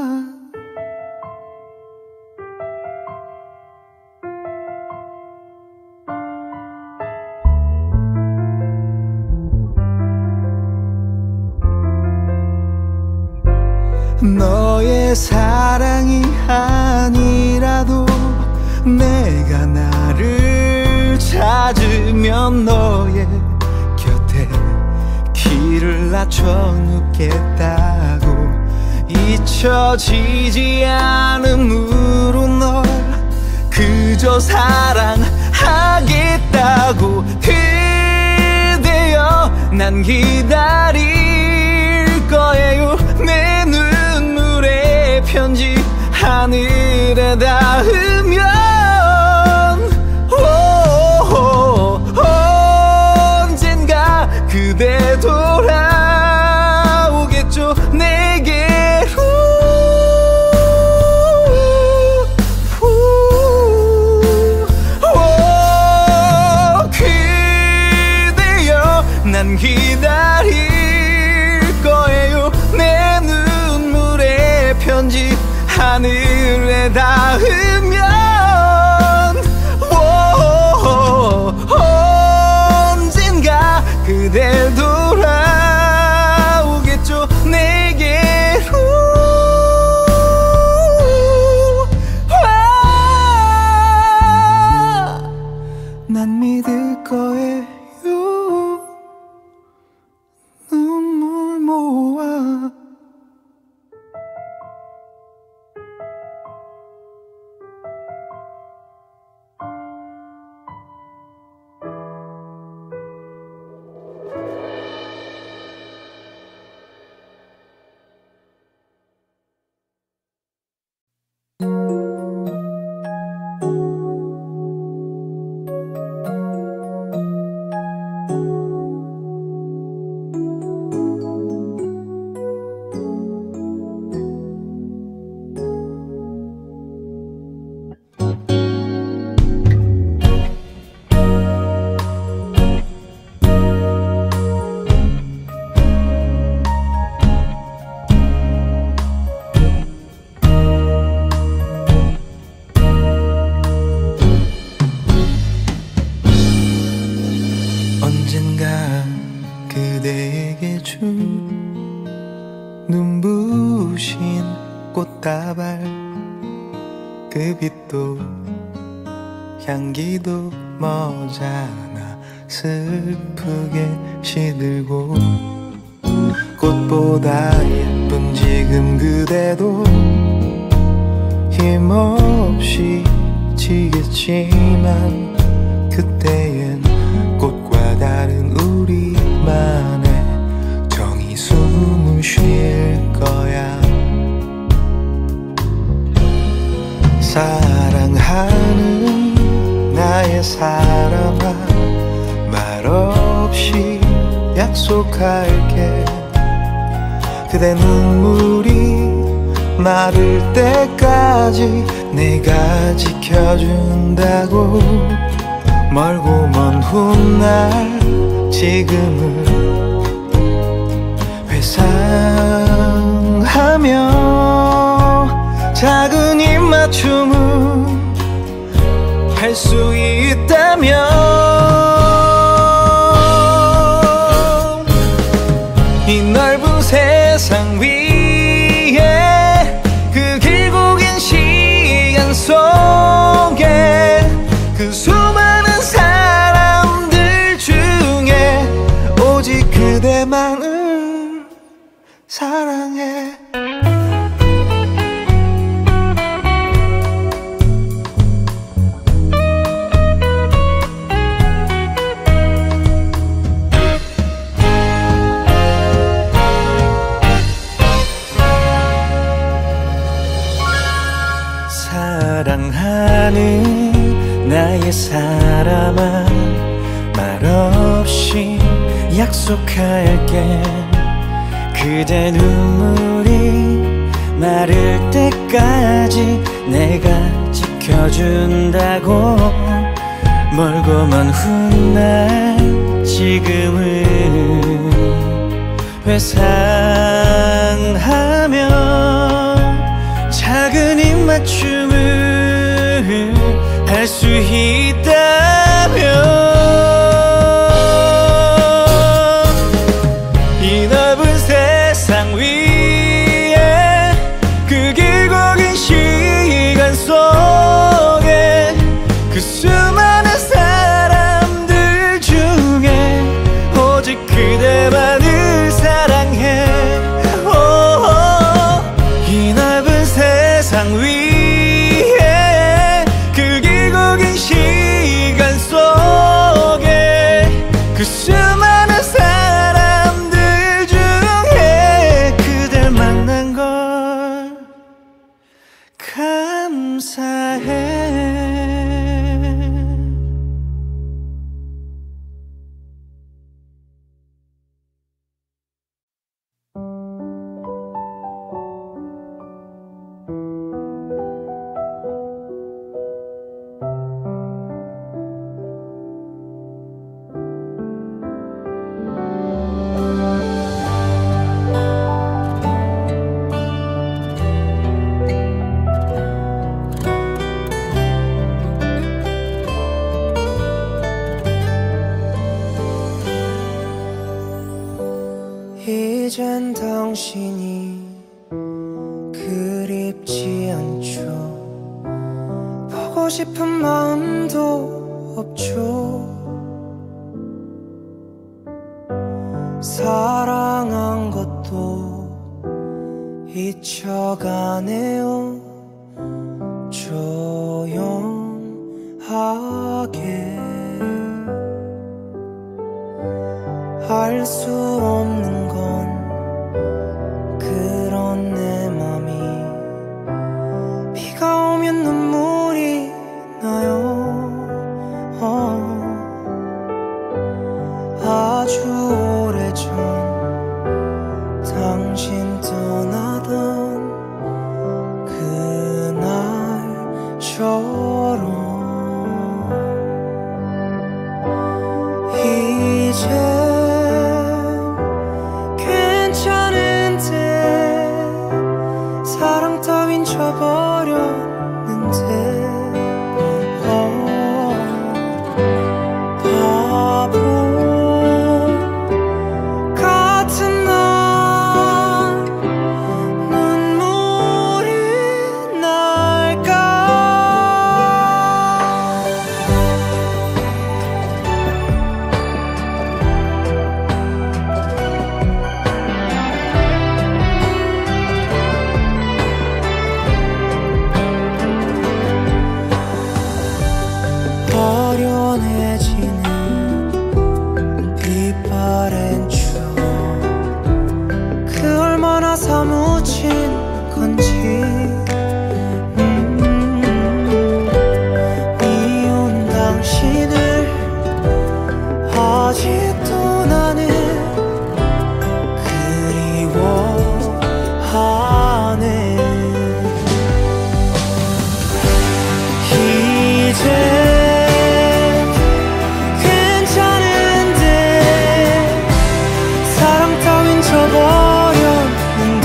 너의 사랑이 아니라도 내가 나를 찾으면 너의 곁에 길을 낮춰 눕겠다고. 잊혀지지 않음으로 널 그저 사랑하겠다고. 그대여 난 기다릴 거예요. 내 눈물의 편지 하늘에 닿으면 언젠가 그대 돌아오겠죠 내게로. 그대여 난 기다릴 거예요. 내 눈물의 하늘에 닿으면 언젠가 그대 돌아오겠죠 내게로. 난 믿을 거예요. 눈물 모아 언젠가 그대에게 준 눈부신 꽃다발 그 빛도 향기도 머잖아 슬프게 시들고 꽃보다 예쁜 지금 그대도 힘없이 지겠지만 그때엔 꽃과 다른 우리만의 정이 숨을 쉴 거야. 사랑하는 나의 사람아 말없이 약속할게. 그대 눈물이 마를 때까지 내가 지켜준다고. 멀고 먼 훗날 지금을 회상하며 작은 입맞춤을 할 수 있다면 이 넓은 세상 위에 그 길고 긴 시간 속에 그 수많은 사람들 중에 오직 그대만을 사랑해. 사랑하는 나의 사람아 말없이 약속할게. 그대 눈물이 마를 때까지 내가 지켜준다고. 멀고 먼 훗날 지금을 회상하며 작은 입맞춤을 할 수 있다면 이 넓은 세상 위에 그 길고 긴 시간 속에 그 수많은 사람들 중에 오직 그대만을 사랑해. 이 넓은 세상 위에 그 길고 긴 시간 속에 그 수많은 사람들 중에 그댈 만난 걸 감사해. 이젠 당신이 그립지 않죠. 보고 싶은 마음도 없죠. 사랑한 것도 잊혀가네요. 조용하게 알 수 없는 건 그런 내 맘이 비가 오면 눈물이 나요. 아주 오래전 당신 떠나던 그날처럼 이제 괜찮은데 사랑 따윈 져버렸는데 바보 같은 난 눈물이 날까. 어련해지는 빛바랜 추억 그 얼마나 사무친 건지. 미운 당신을 아직도 나는 그리워하네. 이제 잊어버렸는데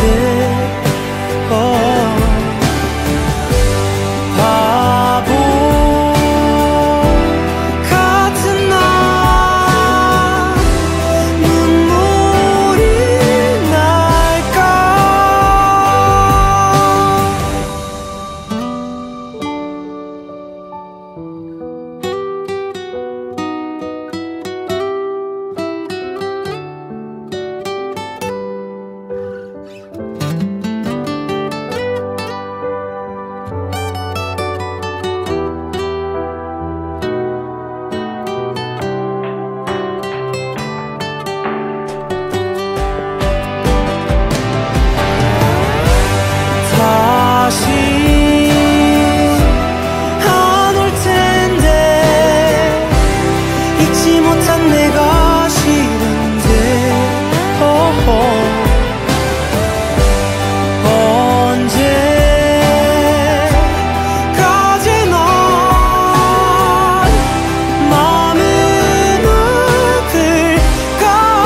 바보 같은 나 눈물이 날까. 다시 안 올 텐데 잊지 못한 내가 싫은데 언제까지 넌 마음은 아플까.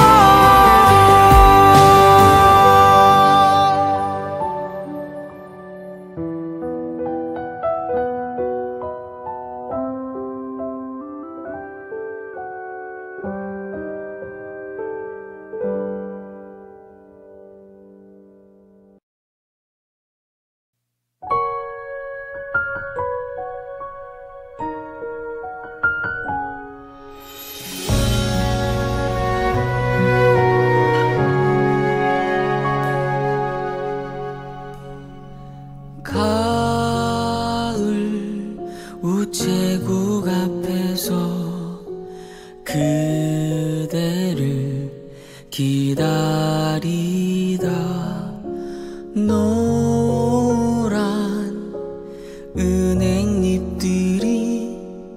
가을 우체국 앞에서 그대를 기다리다 노란 은행잎들이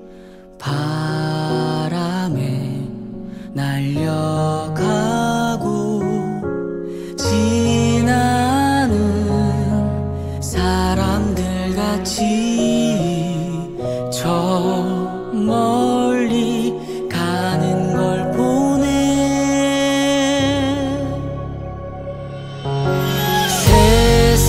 바람에 날려가고 지나는 사람들 같이 저 멀리 가는 걸 보네. 세상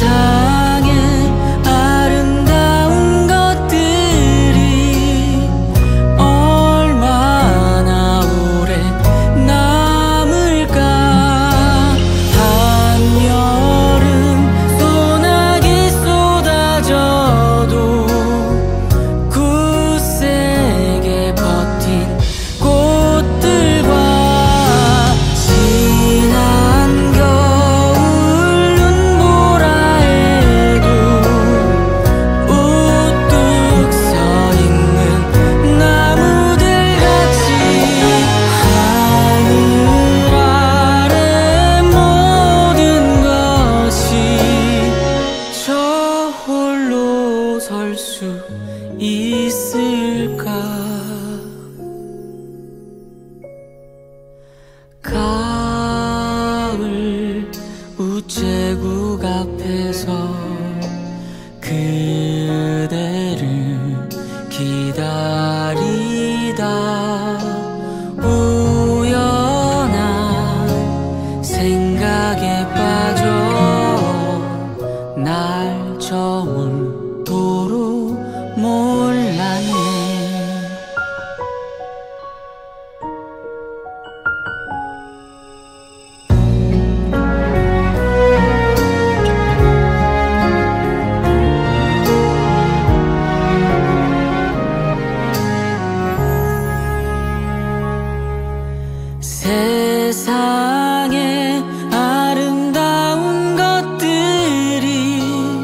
생각에 빠져 날 저물도록 몰랐네. 세상에 아름다운 것들이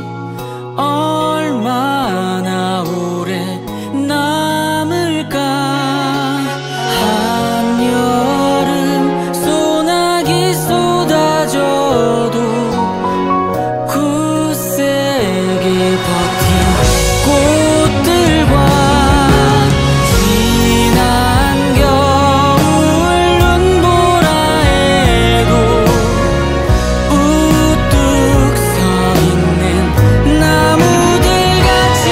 얼마나 오래 남을까. 한여름 소나기 쏟아져도 굳세게 버틴 꽃들과 지난 겨울 눈보라에도 우뚝 서 있는 나무들 같이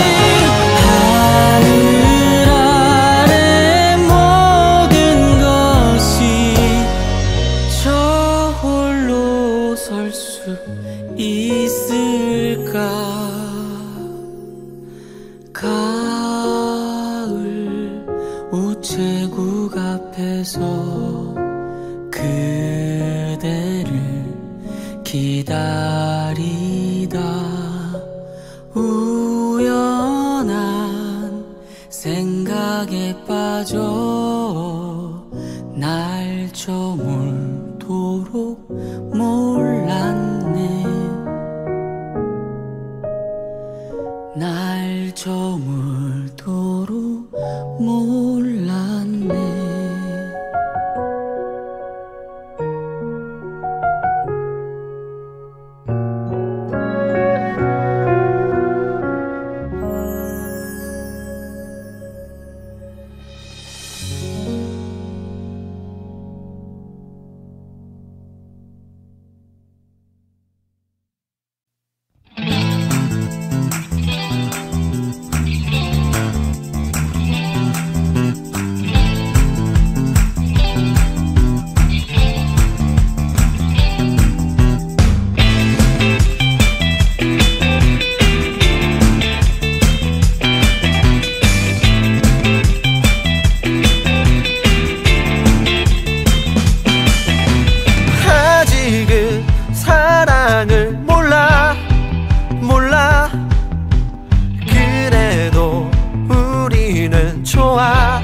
하늘 아래 모든 것이 저 홀로 설 수 있을까. 가을 우체국 앞에서 그대를 기다리다 우연한 생각에 빠져 날 저물도록 몰랐네. 날 저물도록 몰랐네. 아직은 사랑을 몰라 그래도 우리는 좋아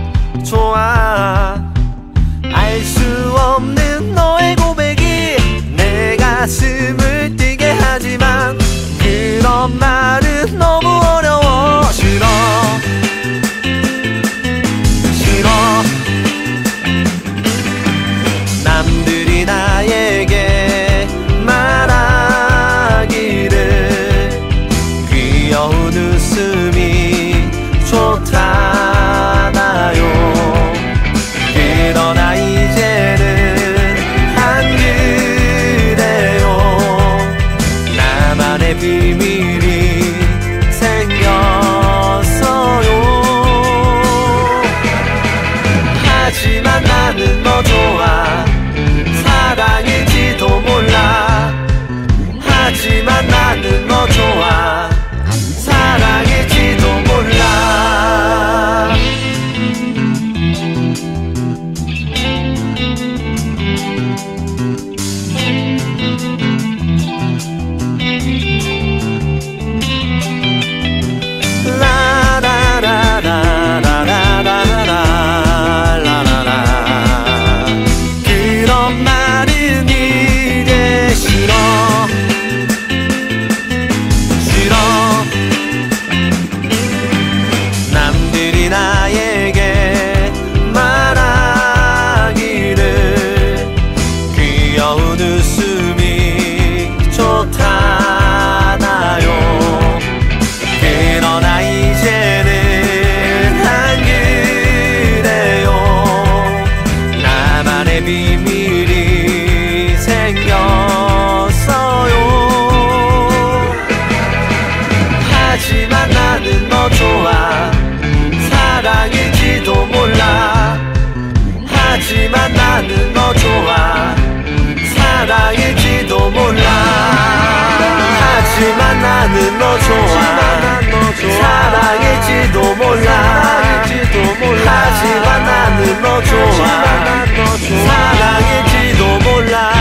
알 수 없는 너의 고백이 내 가슴을 뛰게 하지만 그런 말은 너무 어려워. 싫어 남들이 나에게 말하기를 귀여운 웃음이 좋다나요. 그러나 이제는 안 그래요. 나만의 비밀이 생겼어요. 하지만 나는 너 좋아 사랑일지도 몰라. 하지만 나는 너 좋아 사랑일지도 몰라. 그런 말은 이제 싫어. 남들이 나에게 말하기를 귀여운 웃음이 좋다나요. 그러나 이제는 안 그래요. 나만의 비밀이 생겼어요. 하지만 나는 너 좋아 사랑일지도 몰라. 하지만 나는 너 좋아 사랑일 더 좋아 사랑일지도 몰라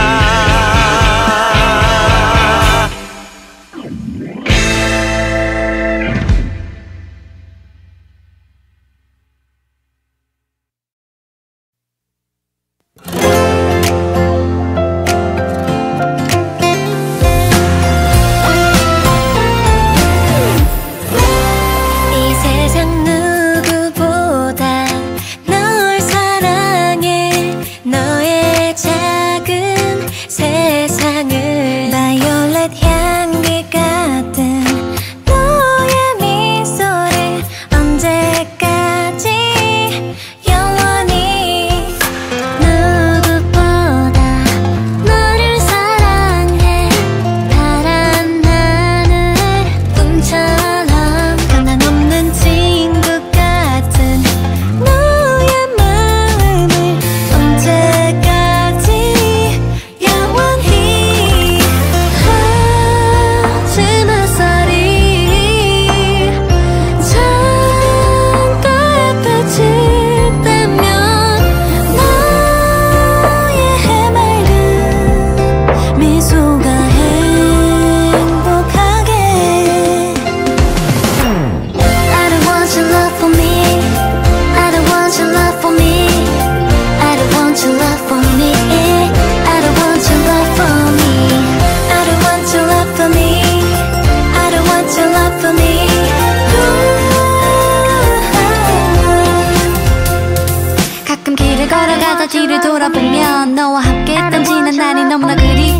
뒤를 돌아보면 너와 함께 했던 지난 날이 너무나 그리워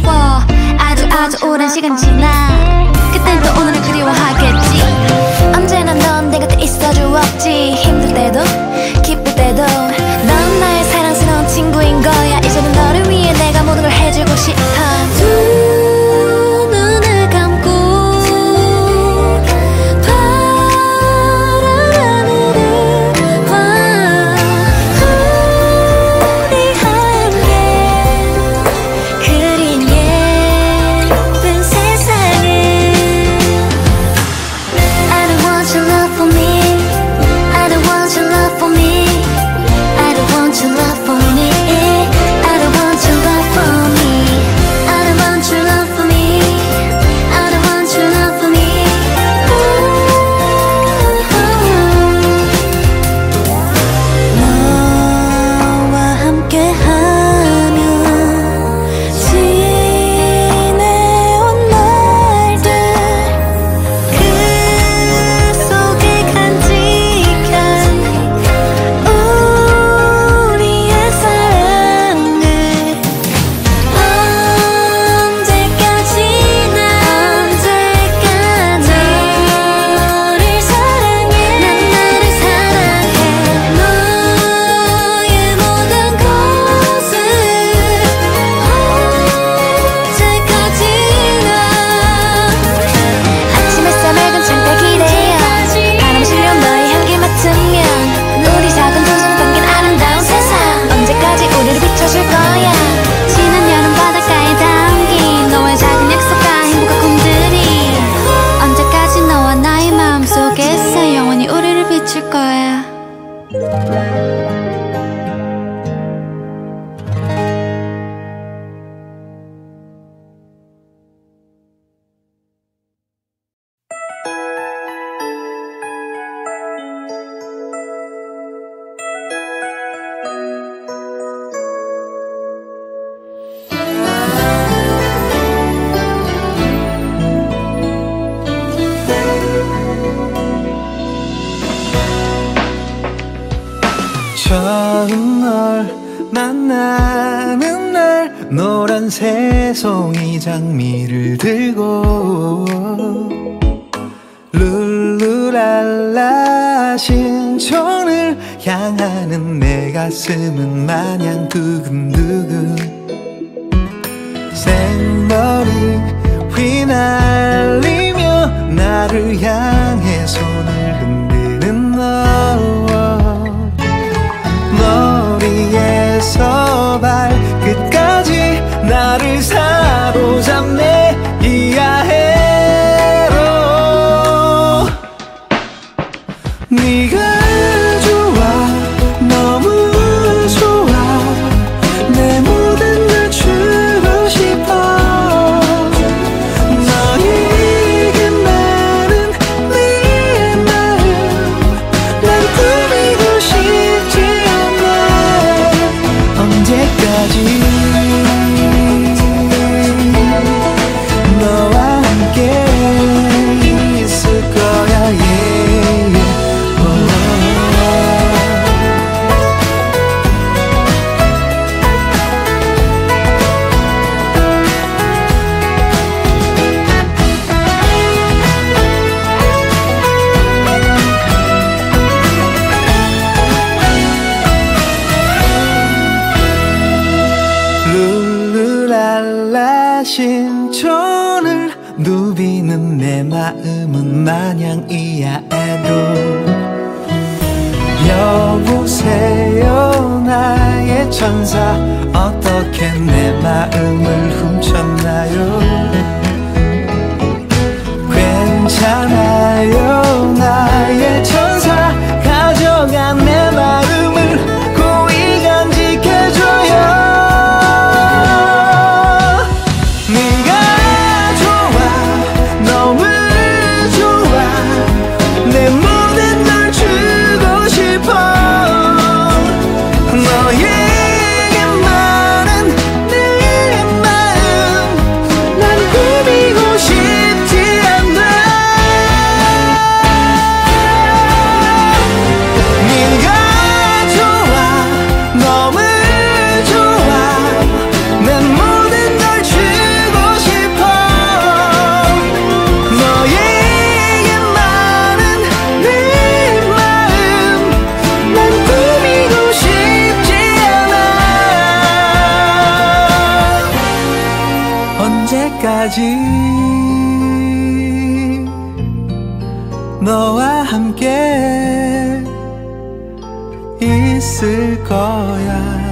아주 오랜 시간 지나 그땐 또 오늘을 그리워하겠지 언제나 넌 내 곁에 있어줘 없지 힘들 때도 기쁠 때도 넌 나의 사랑스러운 친구인 거야 이제는 너를 위해 내가 모든 걸 해주고 싶어 두 눈을 감고 처음 널 만나는 날 노란 새송이 장미를 들고 룰루랄라 신촌을 향하는 내 가슴은 마냥 두근두근 생머리 휘날리며 나를 향해 손을 흔드는 너 머리에서 발끝까지 나를 사로잡네 이야해로 네가 좋아 너무 랄랄라 신촌을 누비는 내 마음은 마냥 이야애로 여보세요 나의 천사 어떻게 내 마음을 훔쳤나요 괜찮아요 나의 천사 가져간 내 마음을 고이 간직해줘요 네가 좋아 너무 좋아 내 모든 걸 주고 싶어 너에게만은 내 마음 난 꾸미고 싶지 않아 네가 좋아 너무 좋아 내 모든 걸 주고 싶어 너에게만은 내 마음 난 꾸미고 싶지 않아 언제까지 너와 함께 있을 거야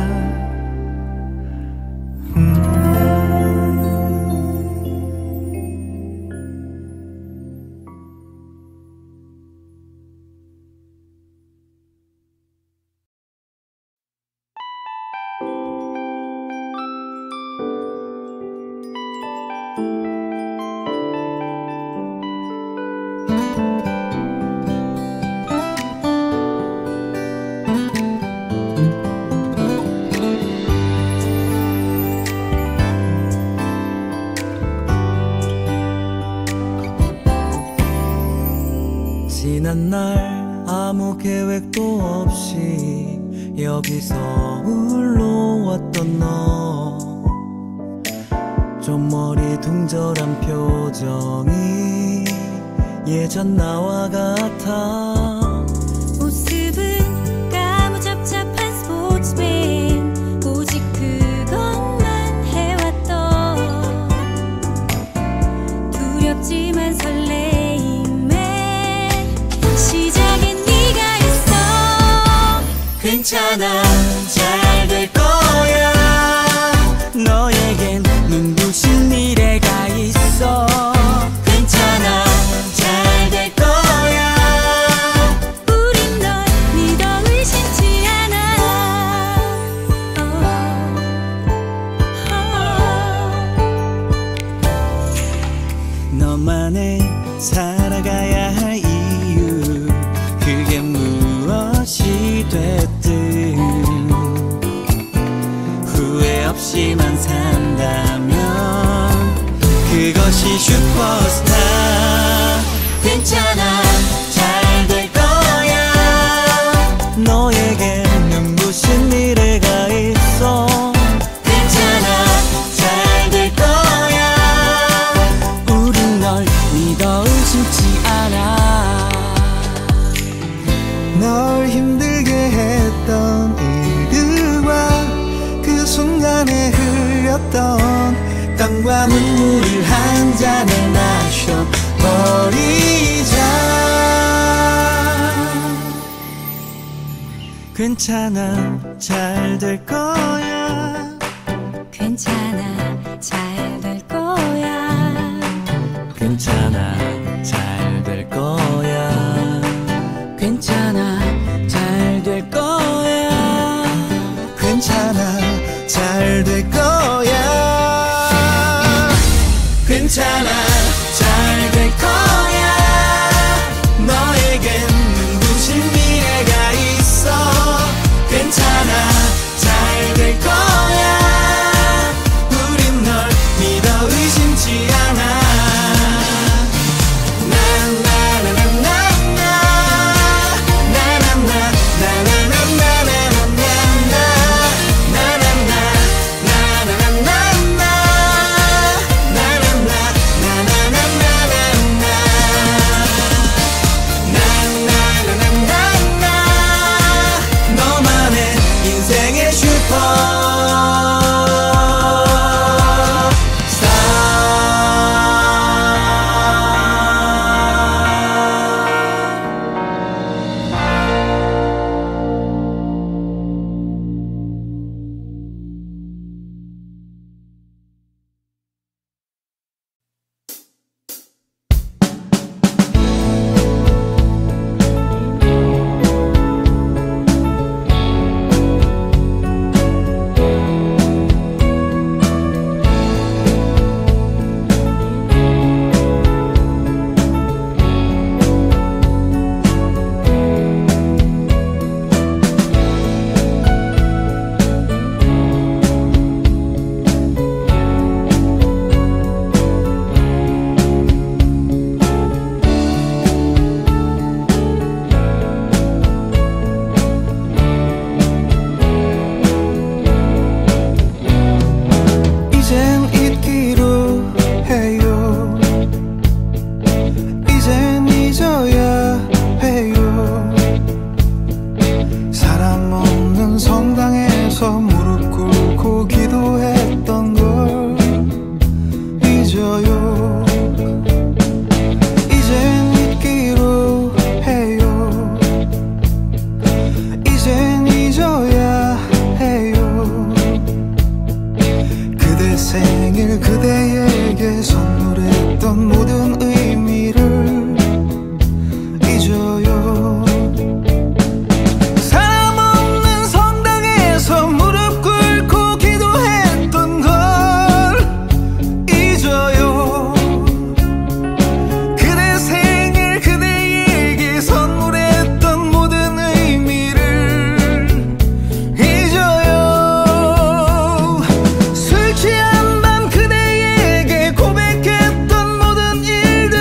지난 날 아무 계획도 없이 여기서 흘러왔던 너 좀 머리둥절한 표정이 예전 나와 같아 모습은 까무잡잡한 스포츠맨 오직 그것만 해왔던 두렵지만 설레임에 시작엔 네가 있어 괜찮아 잘 될 거야 너에겐 눈부신 미래가 있어 괜찮아 잘 될 거야 우린 널 믿어 의심치 않아 너만의 살아가야 할 이유 그게 무엇이 됐든 후회 없이만 산다면 그것이 슈퍼스타 괜찮아 잘 될 거야 너에게 눈부신 미래가 있어 괜찮아 잘 될 거야 우린 널 믿어 의심치 않아 널 힘들게 했던 일들과 그 순간에 흘렸던 땀과 눈물을 한 잔에 마셔버리자 괜찮아 잘 될 거야 괜찮아 잘 될 거야 괜찮아 잘 될 거야 괜찮아 잘 될 거야 괜찮아 잘 될 거야 괜찮아 잘 될 거야 너에겐 눈부신 미래가 있어 괜찮아 잘 될 거야 우린 널 믿어 의심치 않아 생일 그대에게 선물했던 모든 의미를 잊어요. 사람 없는 성당에서 무릎 꿇고 기도했던 걸 잊어요. 그대 생일 그대에게 선물했던 모든 의미를 잊어요. 술 취한 밤 그대에게 고백했던 모든 일들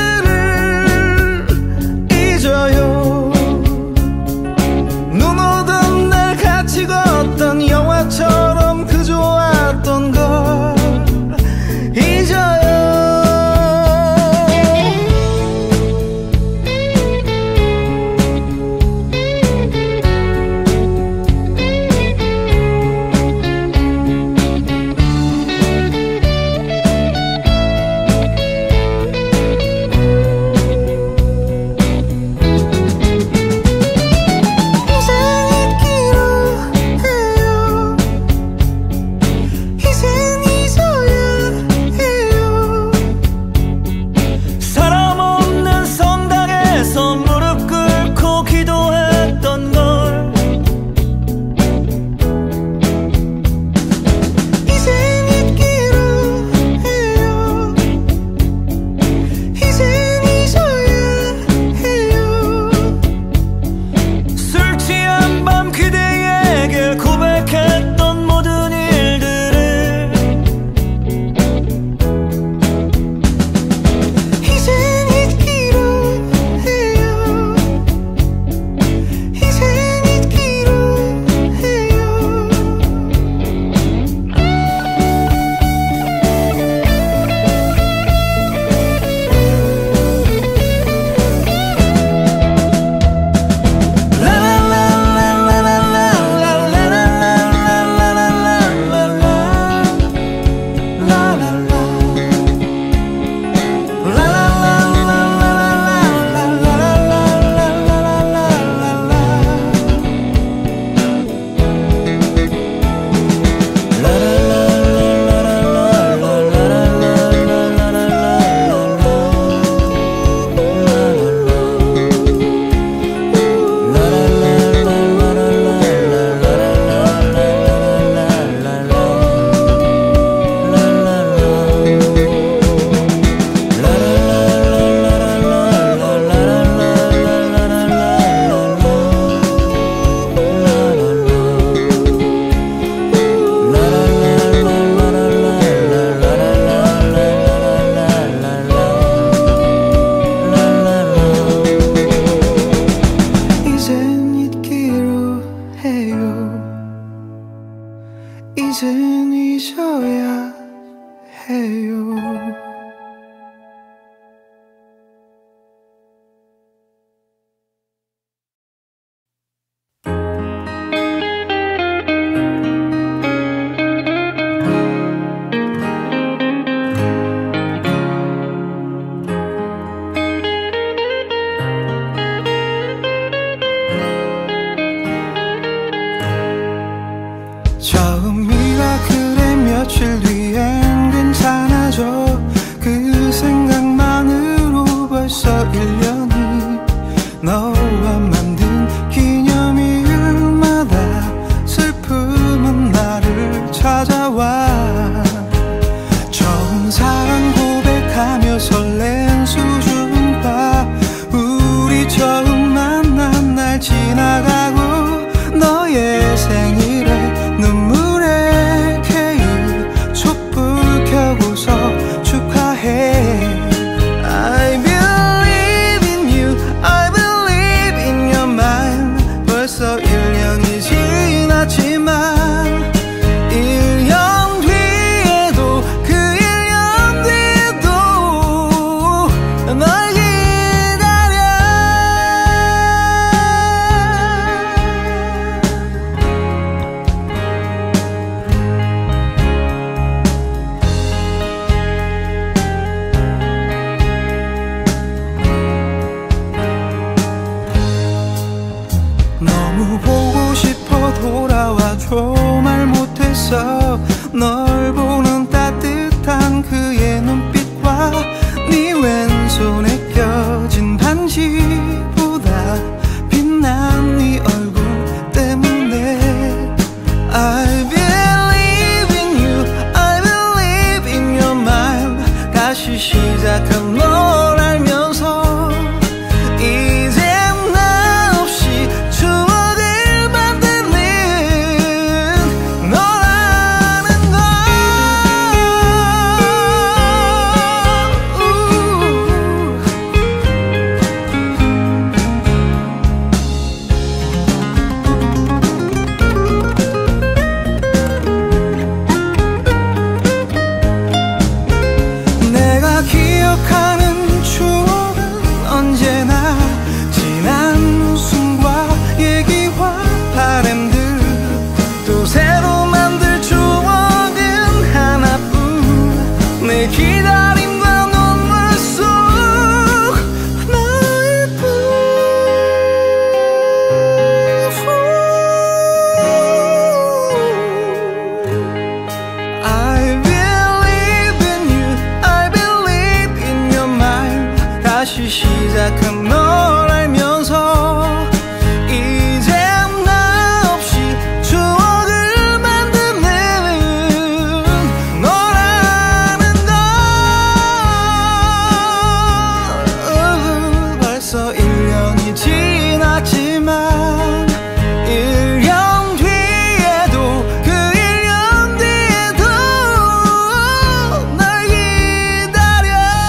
다시 시작한 널 알면서 이젠 나 없이 추억을 만드는 너라는 걸 내가 기억하는 추억은 언제나 지난 웃음과 얘기와 바람들 또 새로 만들 추억은 하나뿐 내 기다림과 눈물 속 너일 뿐 I believe in you I believe in your mind 다시 시작한 널 알면서 이젠 나 없이 추억을 만드는 너라는 걸 벌써 1년이 지났지만 1년 뒤에도 그 1년 뒤에도 널 기다려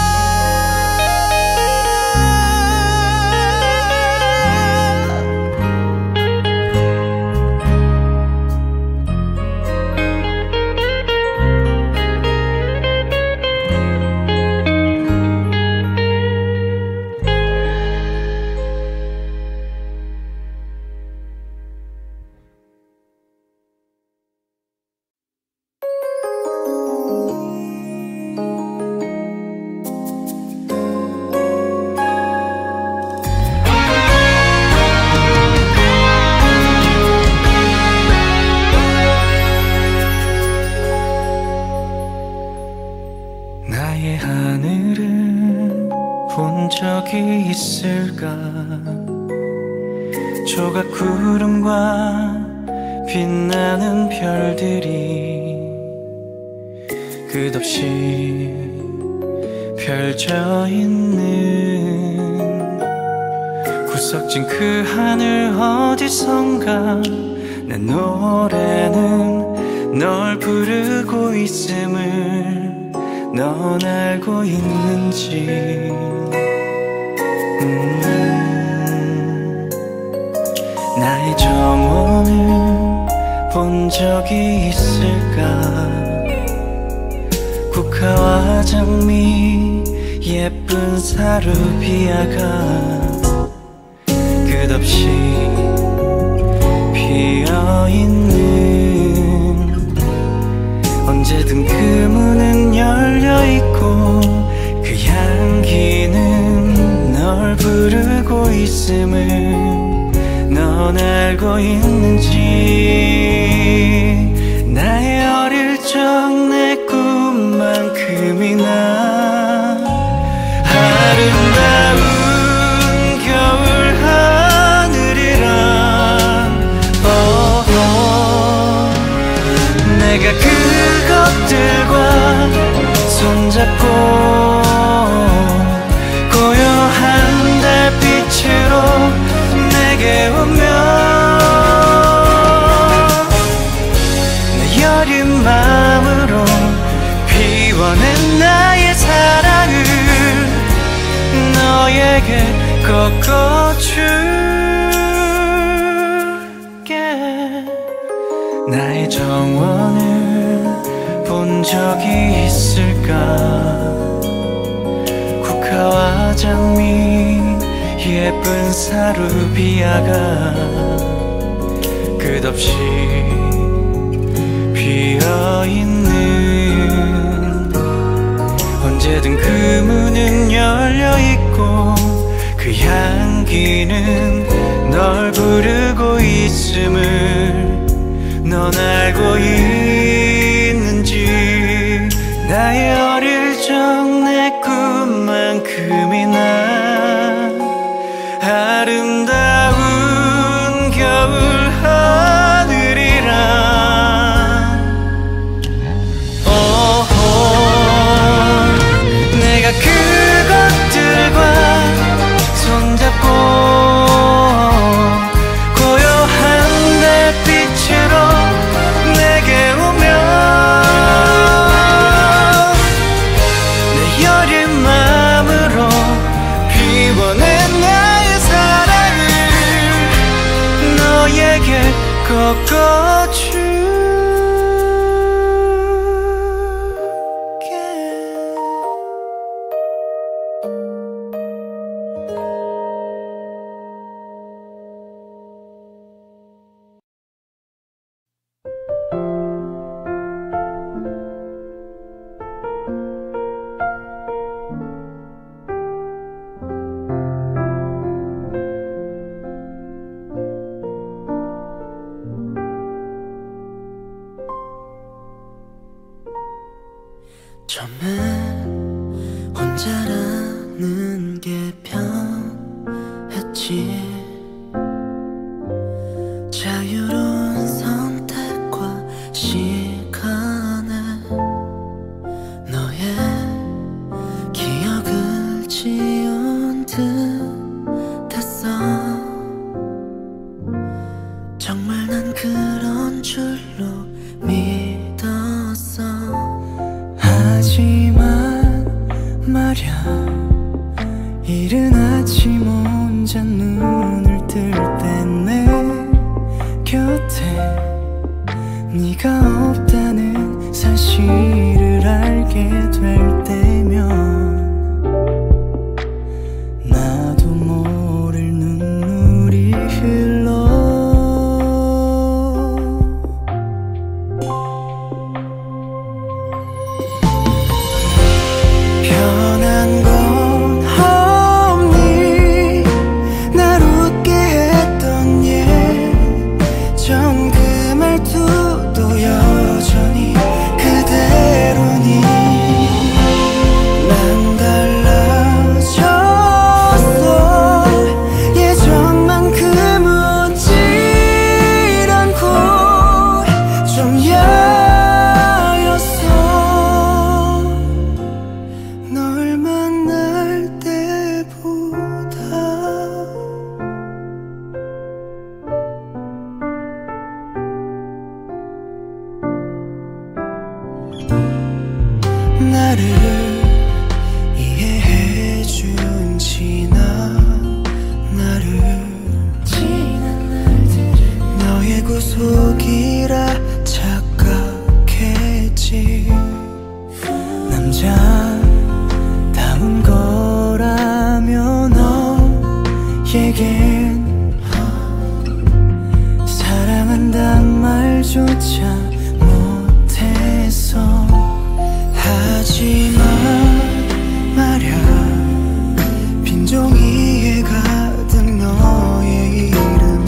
나의 하늘을 본 적이 있을까 조각 구름과 빛나는 별들이 끝없이 펼쳐 있는 구석진 그 하늘 어디선가 내 노래는 널 부르고 있음을 넌 알고 있는지 나의 정원을 본 적이 있을까 국화와 장미 예쁜 사루비아가 끝없이 피어있는 언제든 그 문은 열려있고 그 향기는 널 부르고 있음을 넌 알고 있는지 나의 어릴 적 내 꿈만큼이나 아름다운 겨울 하늘이란 내가 그것들과 손잡고 고요한 달빛으로 내게 오면 내 여린 마음으로 피워낸 나의 사랑을 너에게 꺾어줄게 나의 정원을 본 적이 있을까 국화와 장미 예쁜 사루비아가 끝없이 피어있는 언제든 그 문은 열려있고 그 향기는 널 부르고 있음을 넌 알고 있는지 나의 어릴 적 내 꿈만큼이나 아름다운 겨울 하늘이란 내가 처음엔 혼자라는 게 편했지. 자유로운 선택과 시간에 너의 기억을 지운 듯했어. 정말 난 그런 줄로 믿었어. 하지만 말야, 이른 아침 혼자 눈을 뜰 때 내 곁에 네가 없다는 사실을 알게 될 때면 나도 모를 눈물이 흘러. 변한 건 없니? 날 웃게 했던 예전 그 말투도 여전히 그대로니. 난 달라졌어. 예전만큼 웃질 않고 좀 야였어. 널 만날 때보다. 나를 이해해준 지난 날들이 너의 구속이라 착각했지. 남자다운 거라며 너에겐 사랑한단 말조차 못했어. 하지만 말야, 빈종이에 가득 너의 이름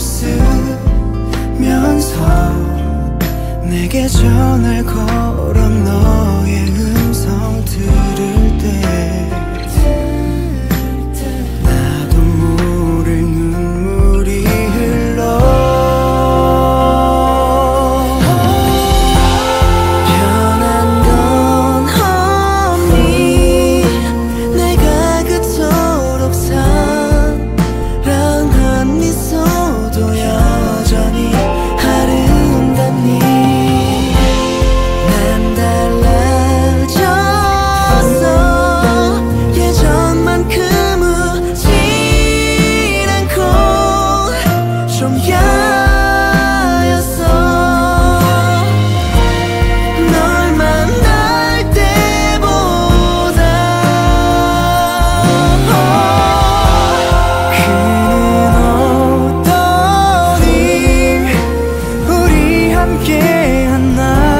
쓰면서 내게 전화를 걸어 너의 음성 들을 때 나도 모를 눈물이 흘러. 변한 건 없니? 내가 그토록 사랑한 미소도 여전히 아름답니? 난 달라졌어. 예전만큼 웃질 않고 좀 야였어. 널 만날 때보다. 그는 어떠니? 우리 함께한 날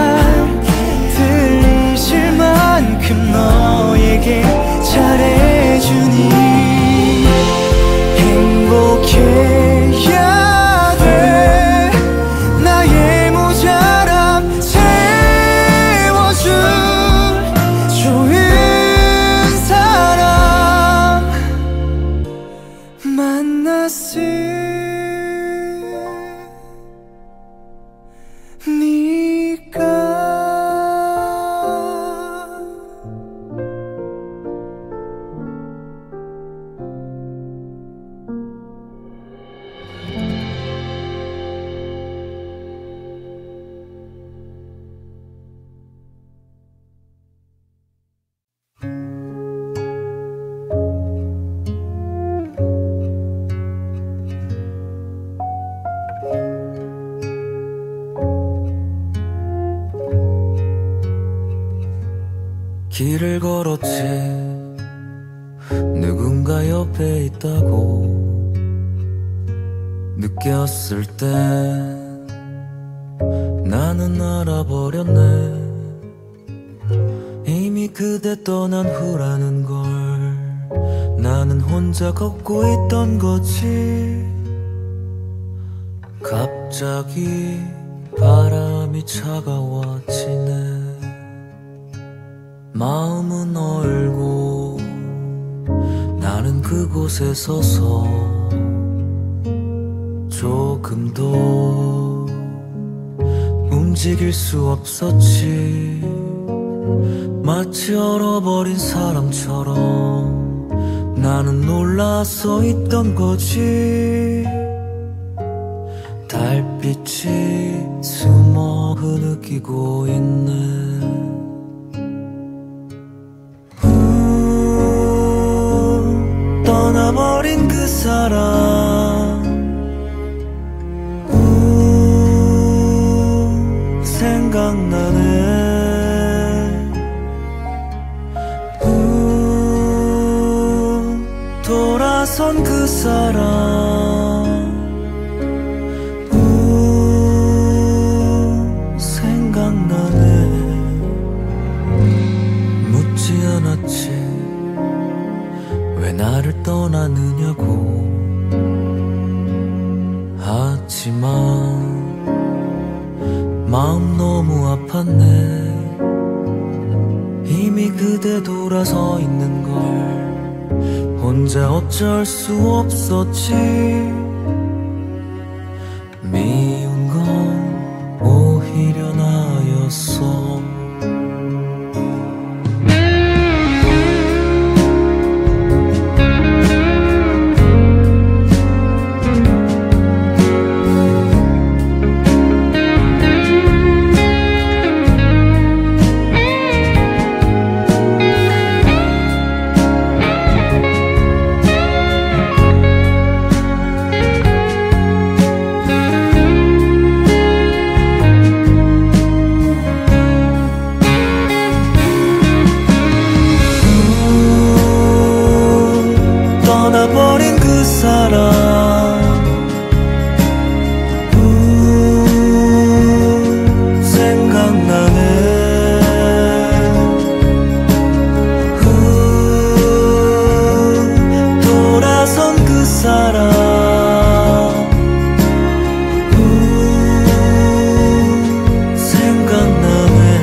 들리실 만큼 너에게 잘해주니. 행복해야 돼. 나의 모자람 채워줄 좋은 사람 만났으니까. 길을 걸었지. 누군가 옆에 있다고 느꼈을 때 나는 알아버렸네. 이미 그대 떠난 후라는 걸 나는 혼자 걷고 있던 거지. 갑자기 바람이 차가워지네. 마음은 얼고 나는 그곳에 서서 조금도 움직일 수 없었지. 마치 얼어버린 사람처럼 나는 놀라 서 있던 거지. 달빛이 숨어 흐느끼고 있네. 떠나버린 그 사람 생각나네. 돌아선 그 사람 생각나네. 묻지 않았지 왜 나를 떠나느냐고. 하지만 마음 너무 아팠네. 이미 그대 돌아서 있는 걸 혼자 어쩔 수 없었지. 미운 건 오히려 나였어. 떠나버린 그 사람 생각나네. 돌아선 그 사람 생각나네.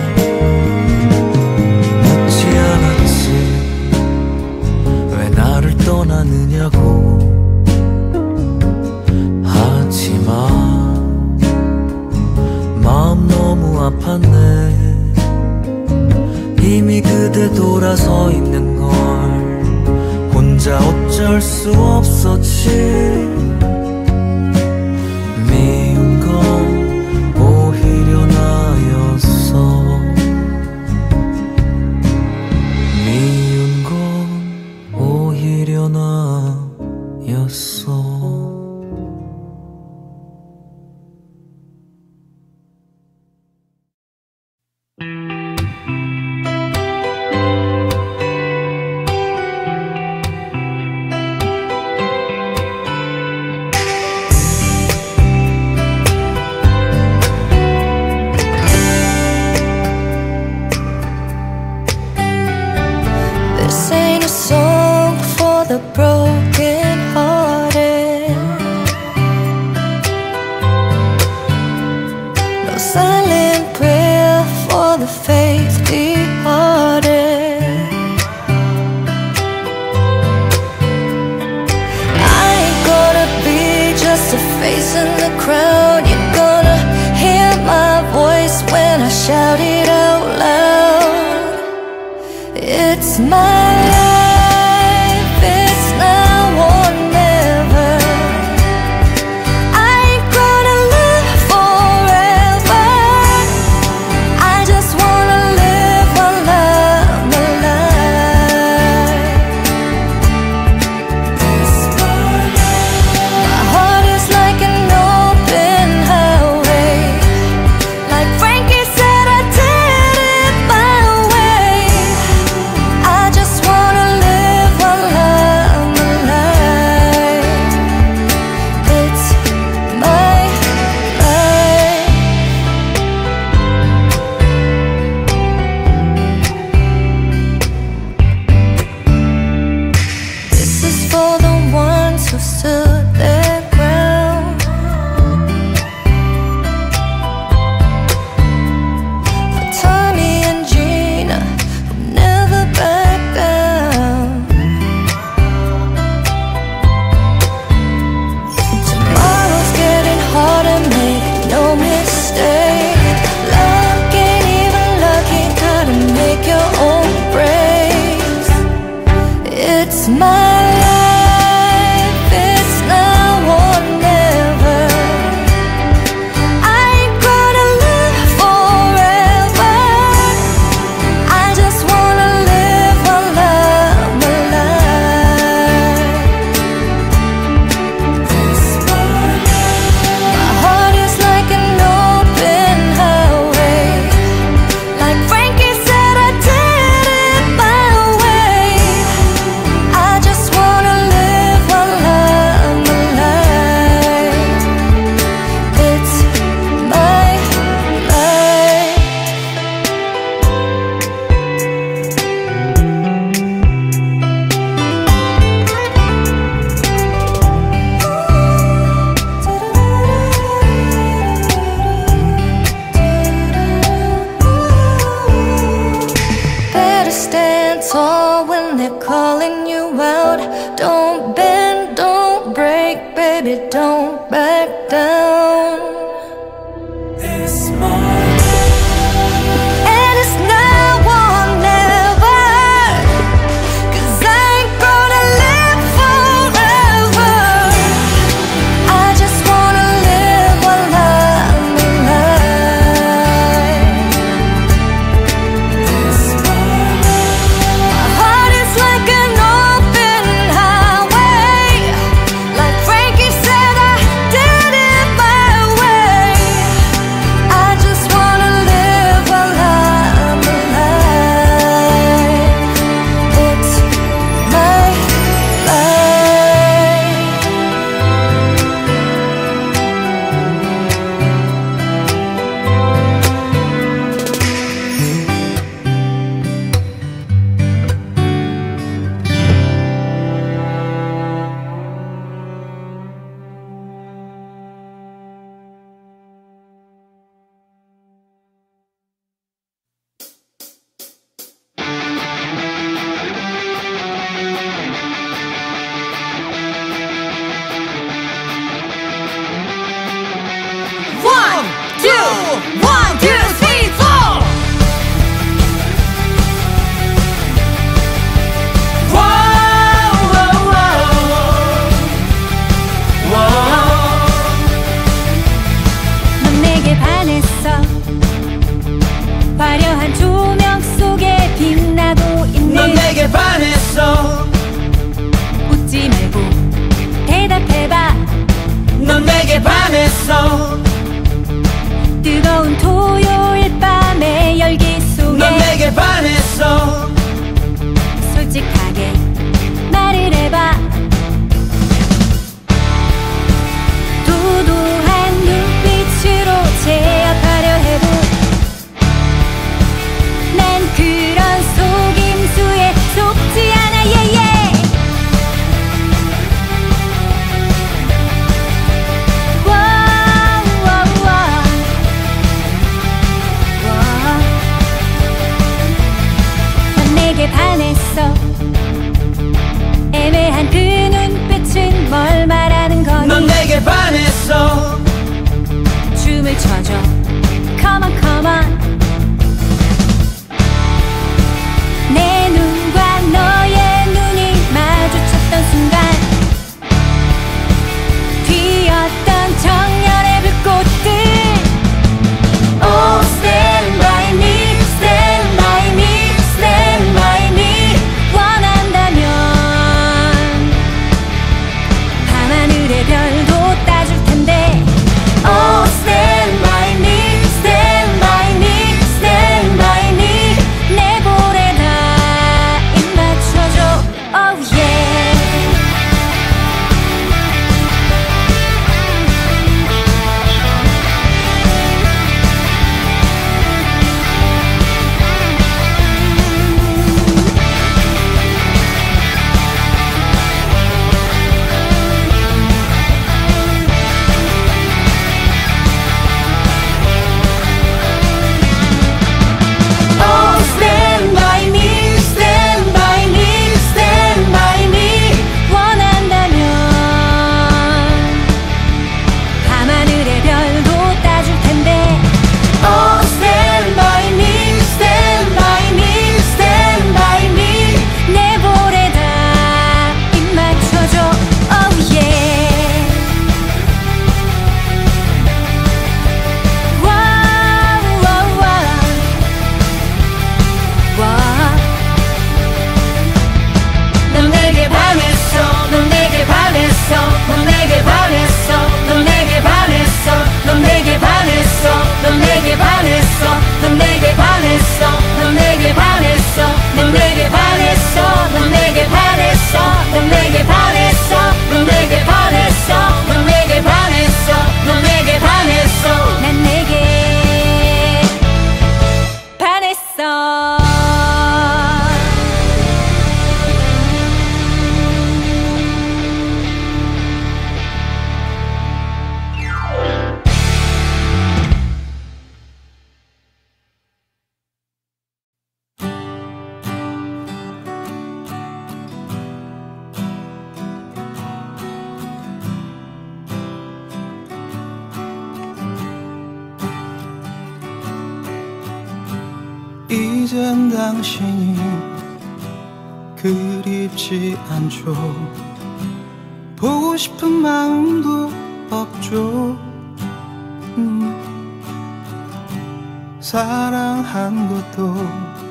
묻지 않았지 왜 나를 떠나느냐고. 하지만 마음 너무 아팠네. 이미 그대 돌아서 있는 걸 혼자 어쩔 수 없었지. 미운 건 오히려 나였어. 미운 건 오히려 나였어. This ain't a song for the broken hearted. No silent prayer for the faith departed. I ain't gonna be just a face in the crowd. You're gonna hear my voice when I shout it out loud. It's my life, it's now or never. I ain't gonna live forever. I just wanna live while I'm alive. My heart is like an open highway. Like Frankie said, I did it my way. I just wanna my life, it's now or never. I ain't gonna live forever. I just wanna live while I'm alive. My heart is like an open highway. Like Frankie said, I did it my way. I just wanna live while I'm alive. It's my life. Better stand tall when they're calling you out. Don't bend, don't break, baby, don't back down. And it's now or never, 'cause I ain't gonna live forever. I just wanna live while I'm alive. My heart is like an open highway. Like Frankie said, I did it my way. I just wanna live while I'm alive. It's my life. One, two, three, four. 넌 내게 반했어. 화려한 조명 속에 빛나고 있는 넌 내게 반했어. 웃지 말고 대답해봐. 넌 내게 반했어. 뜨거운 토요일 밤의 열기 속에 넌 내게 반했어. 솔직하게 말을 해봐. 도도한 눈빛으로 제압하려 해도 난 그런 속임수에 속지 않아. 넌 내게 반했어. 애매한 그 눈빛은 뭘 말하는 거니? 넌 내게 반했어. 춤을 춰줘. Come on, come on. 내 눈과 너의 눈이 마주쳤던 순간 튀었던 정열의 불꽃들. Oh, stand by me, stand by me, stand by me. 원한다면 밤하늘의 별도 따줄 텐데. Oh, stand by me, stand by 내게 반했어 넌 내게 반했어 넌 내게 반했어 넌 내게 반했어 넌 내게 반했어 넌 내게 반했어 넌 내게 반했어 넌 내게 반했어 넌 내게 반했어 난 내게 반했어 이젠 당신이 그립지 않죠. 보고 싶은 마음도 없죠. 사랑한 것도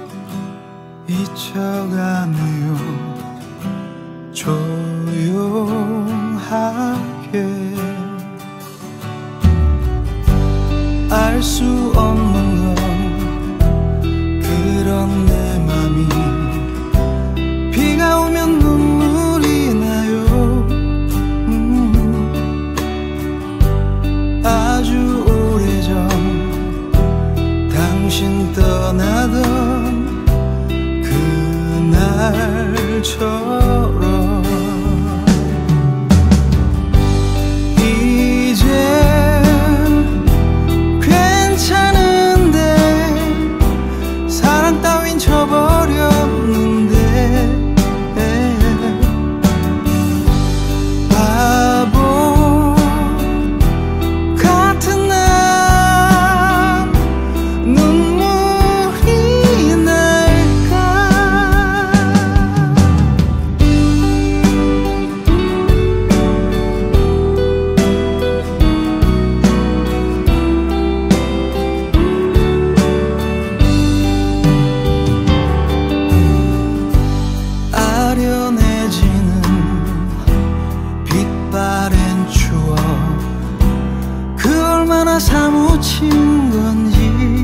잊혀가네요. 조용하게 알 수 없는 건 그런 내 맘이 비가 오면 눈물이 나요. 아주 오래전 당신 떠나던 그날처럼 이젠 괜찮은데 사랑 따윈 져버렸는데 바보 같은 난 눈물이 날까. 아련해지는 빛바랜 추억 그 얼마나 사무친 건지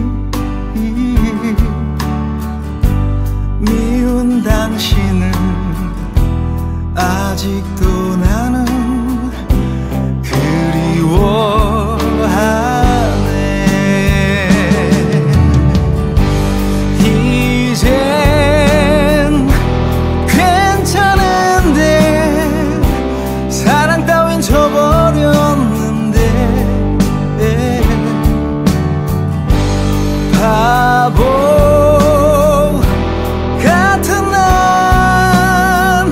미운 당신을 아직도 나는 그리워하네. 이젠 괜찮은데 사랑 따윈 져버렸는데 바보 같은 난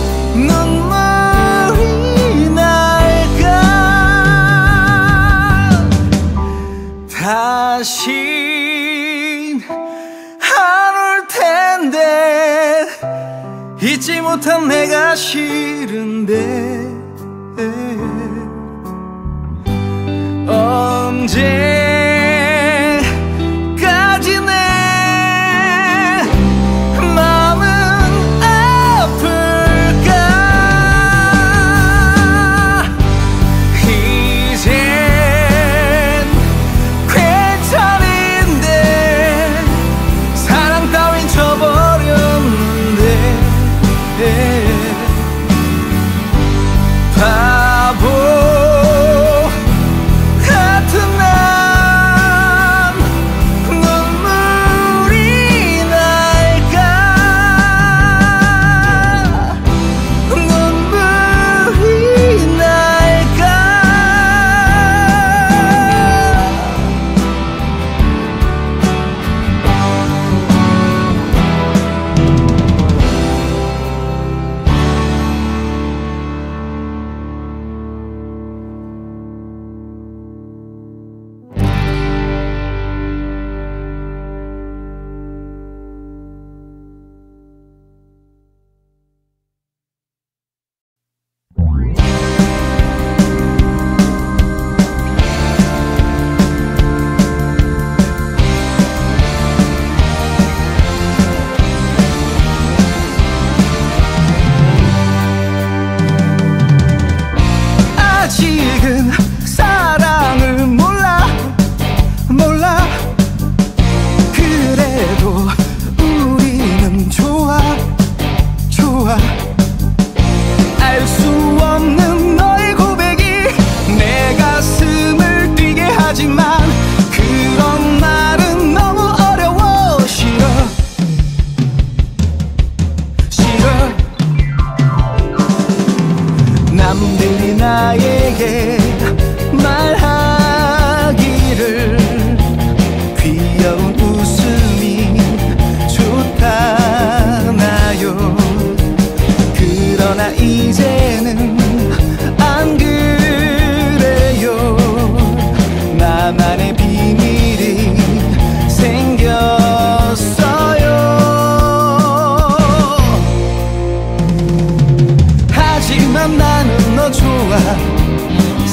눈물이 날까. 다신 안 올 텐데 잊지 못한 내가 싫은데 언제까지 내 마음은 아플까. 이젠 괜찮은데 사랑 따윈 져버렸는데 바보 같은 날 내게 말하기를 귀여운 웃음이 좋다나요. 그러나 이제는 안 그래요. 나만의 비밀이 생겼어요. 하지만 나는 너 좋아.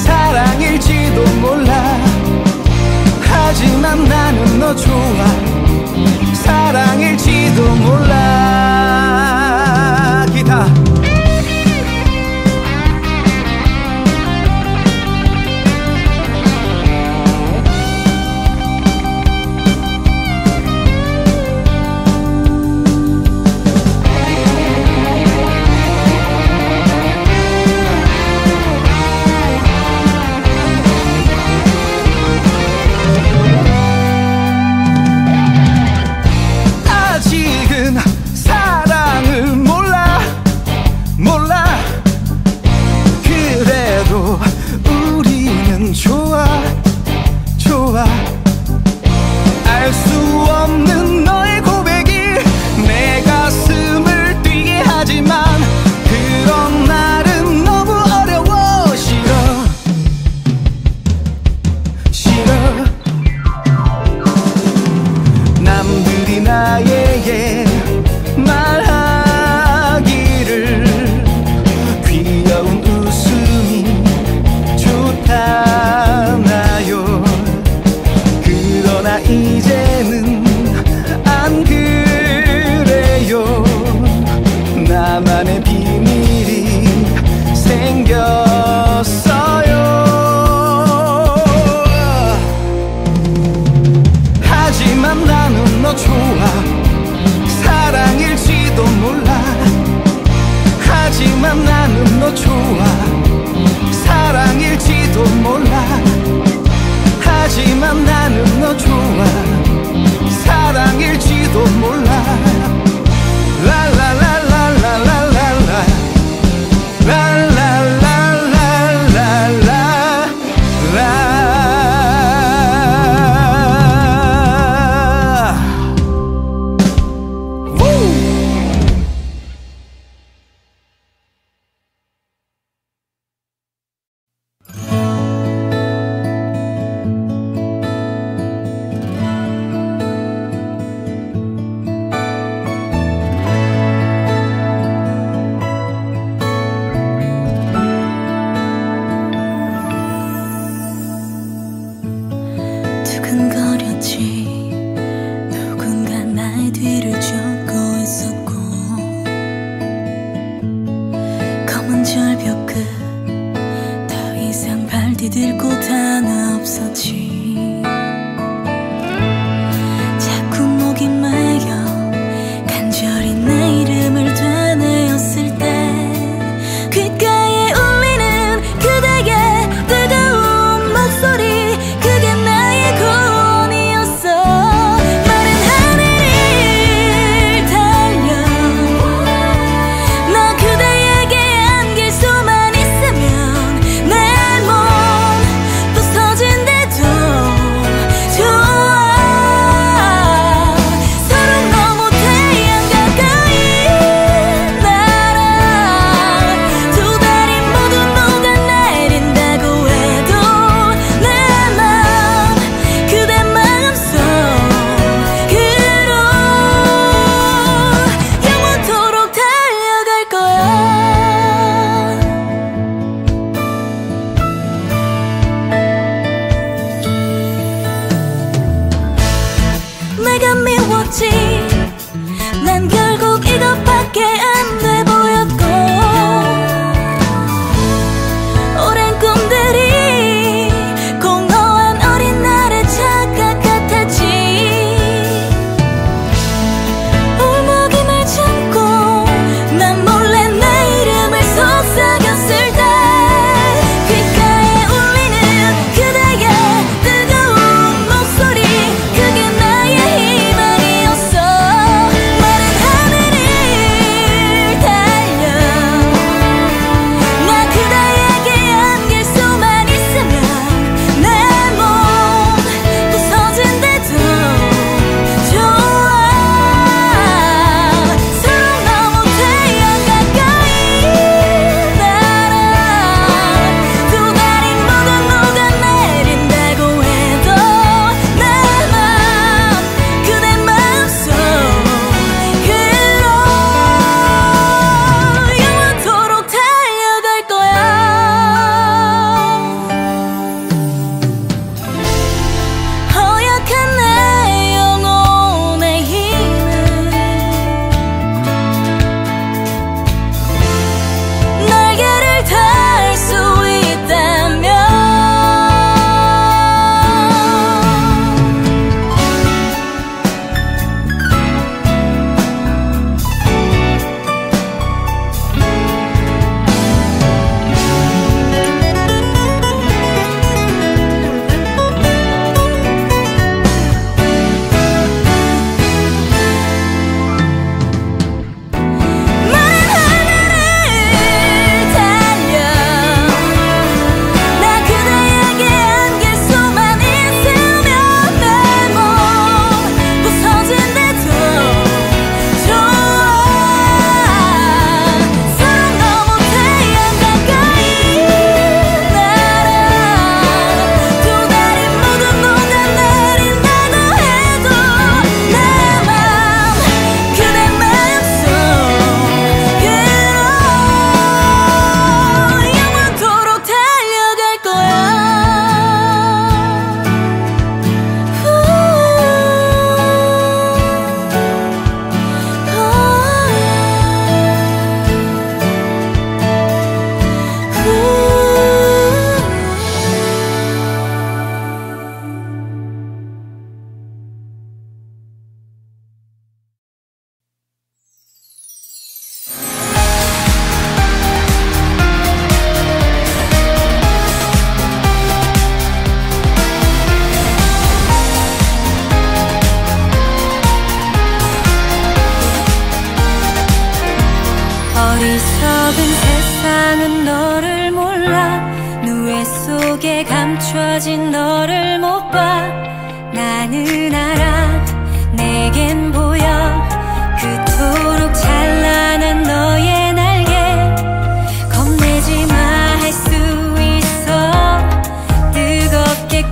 어리석은 세상은 너를 몰라 누에 속에 감춰진 너를 못 봐. 나는 알아 내겐 보여 그토록 찬란한 너의 날개. 겁내지 마 할 수 있어. 뜨겁게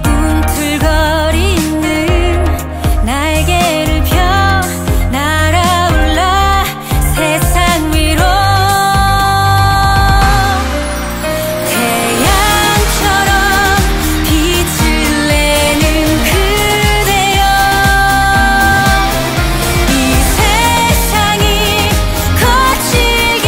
꿈틀거리는 날개를 펴 날아올라 세상 위로. 태양처럼 빛을 내는 그대여 이 세상이 거칠게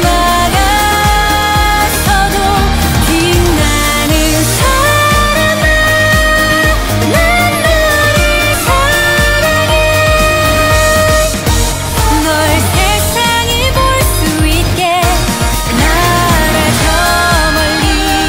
막아서도 빛나는 사람아 난 너를 사랑해. 널 세상이 볼 수 있게 날아 저 멀리.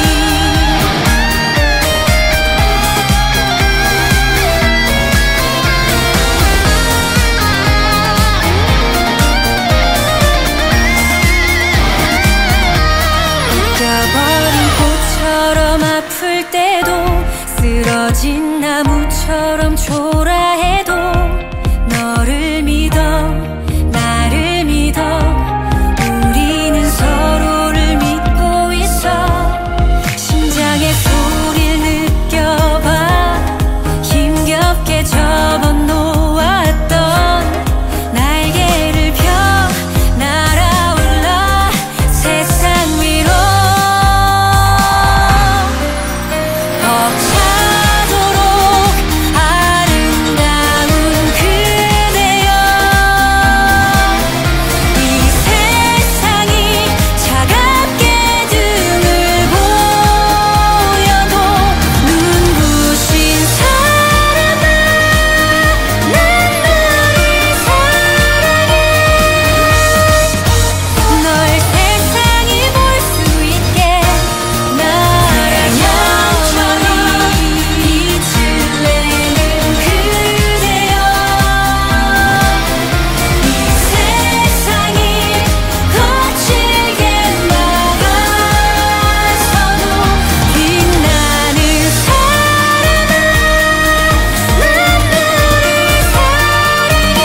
잊어버린 꽃처럼 아플 때도 쓰러진 나무처럼 초라해도 너를 믿어 나를 믿어. 우리는 서로를 믿고 있어. 심장의 소리를 느껴봐. 힘겹게 접어놓았던 날개를 펴 날아올라 세상 위로. 벅차도록 아름다운 그대여 이 세상이 차갑게 등을 보여도 눈부신 사람아 난 너를 사랑해. 널 세상이 볼 수 있게 날아 저 멀리. 빛을 내는 그대여 이 세상이 거칠게 막아서도 빛나는 사람아 난 너를 사랑해.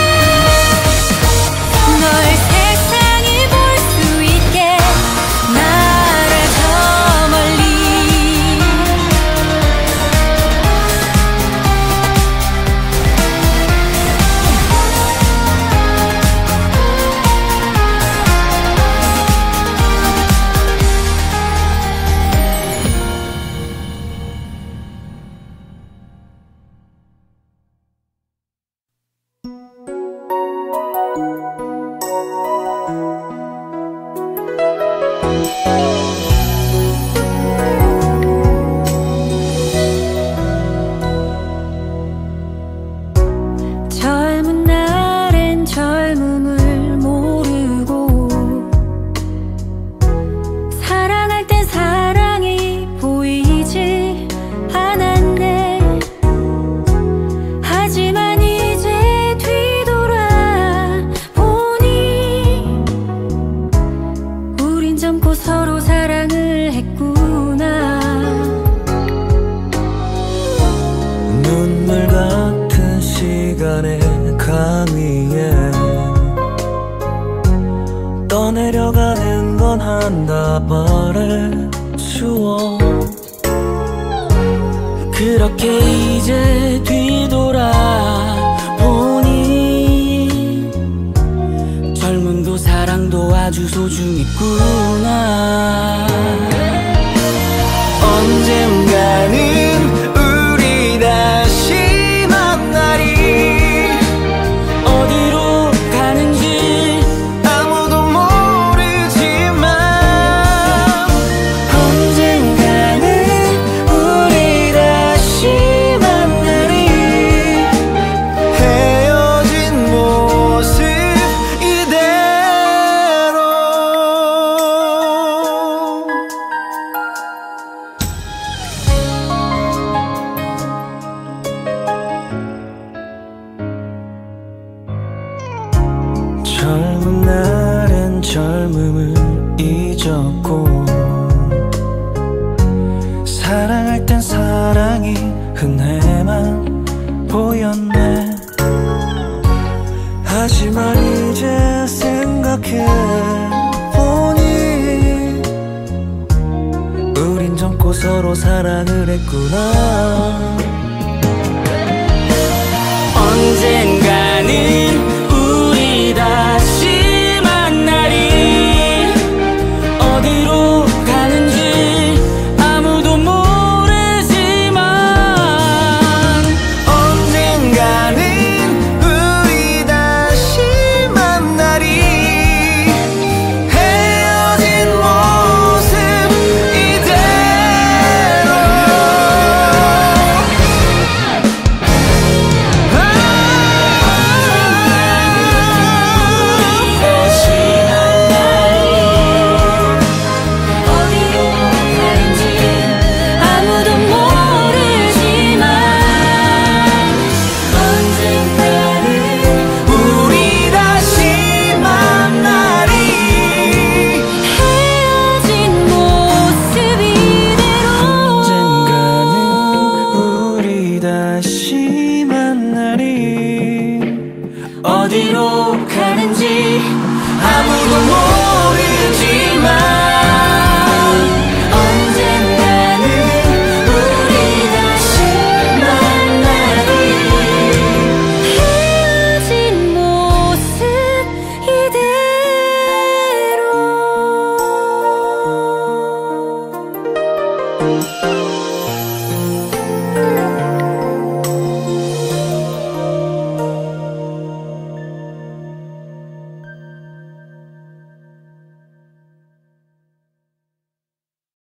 널 세상이 볼 수 있게 날아 저 멀리. 젊은 날엔 젊음을 모르고 사랑할 땐 사랑이 보이지 않았네. 하지만 이제 뒤돌아보니 우린 젊고 서로 사랑을 했구나. 눈물 같은 시간의 강 위에 떠내려가는 건 한 다발의 추억. 그렇게 이제 뒤돌아보니 젊음도 사랑도 아주 소중했구나. 언젠가는 우리 다시 만나리. 어디로 가는지 아무도 모르지만 언젠가는 우리 다시 만나리. 헤어진 모습 이대로. 젊음을 잊었고 사랑할 땐 사랑이 흔해만 보였네. 하지만 이제 생각해보니 우린 젊고 서로 사랑을 했구나.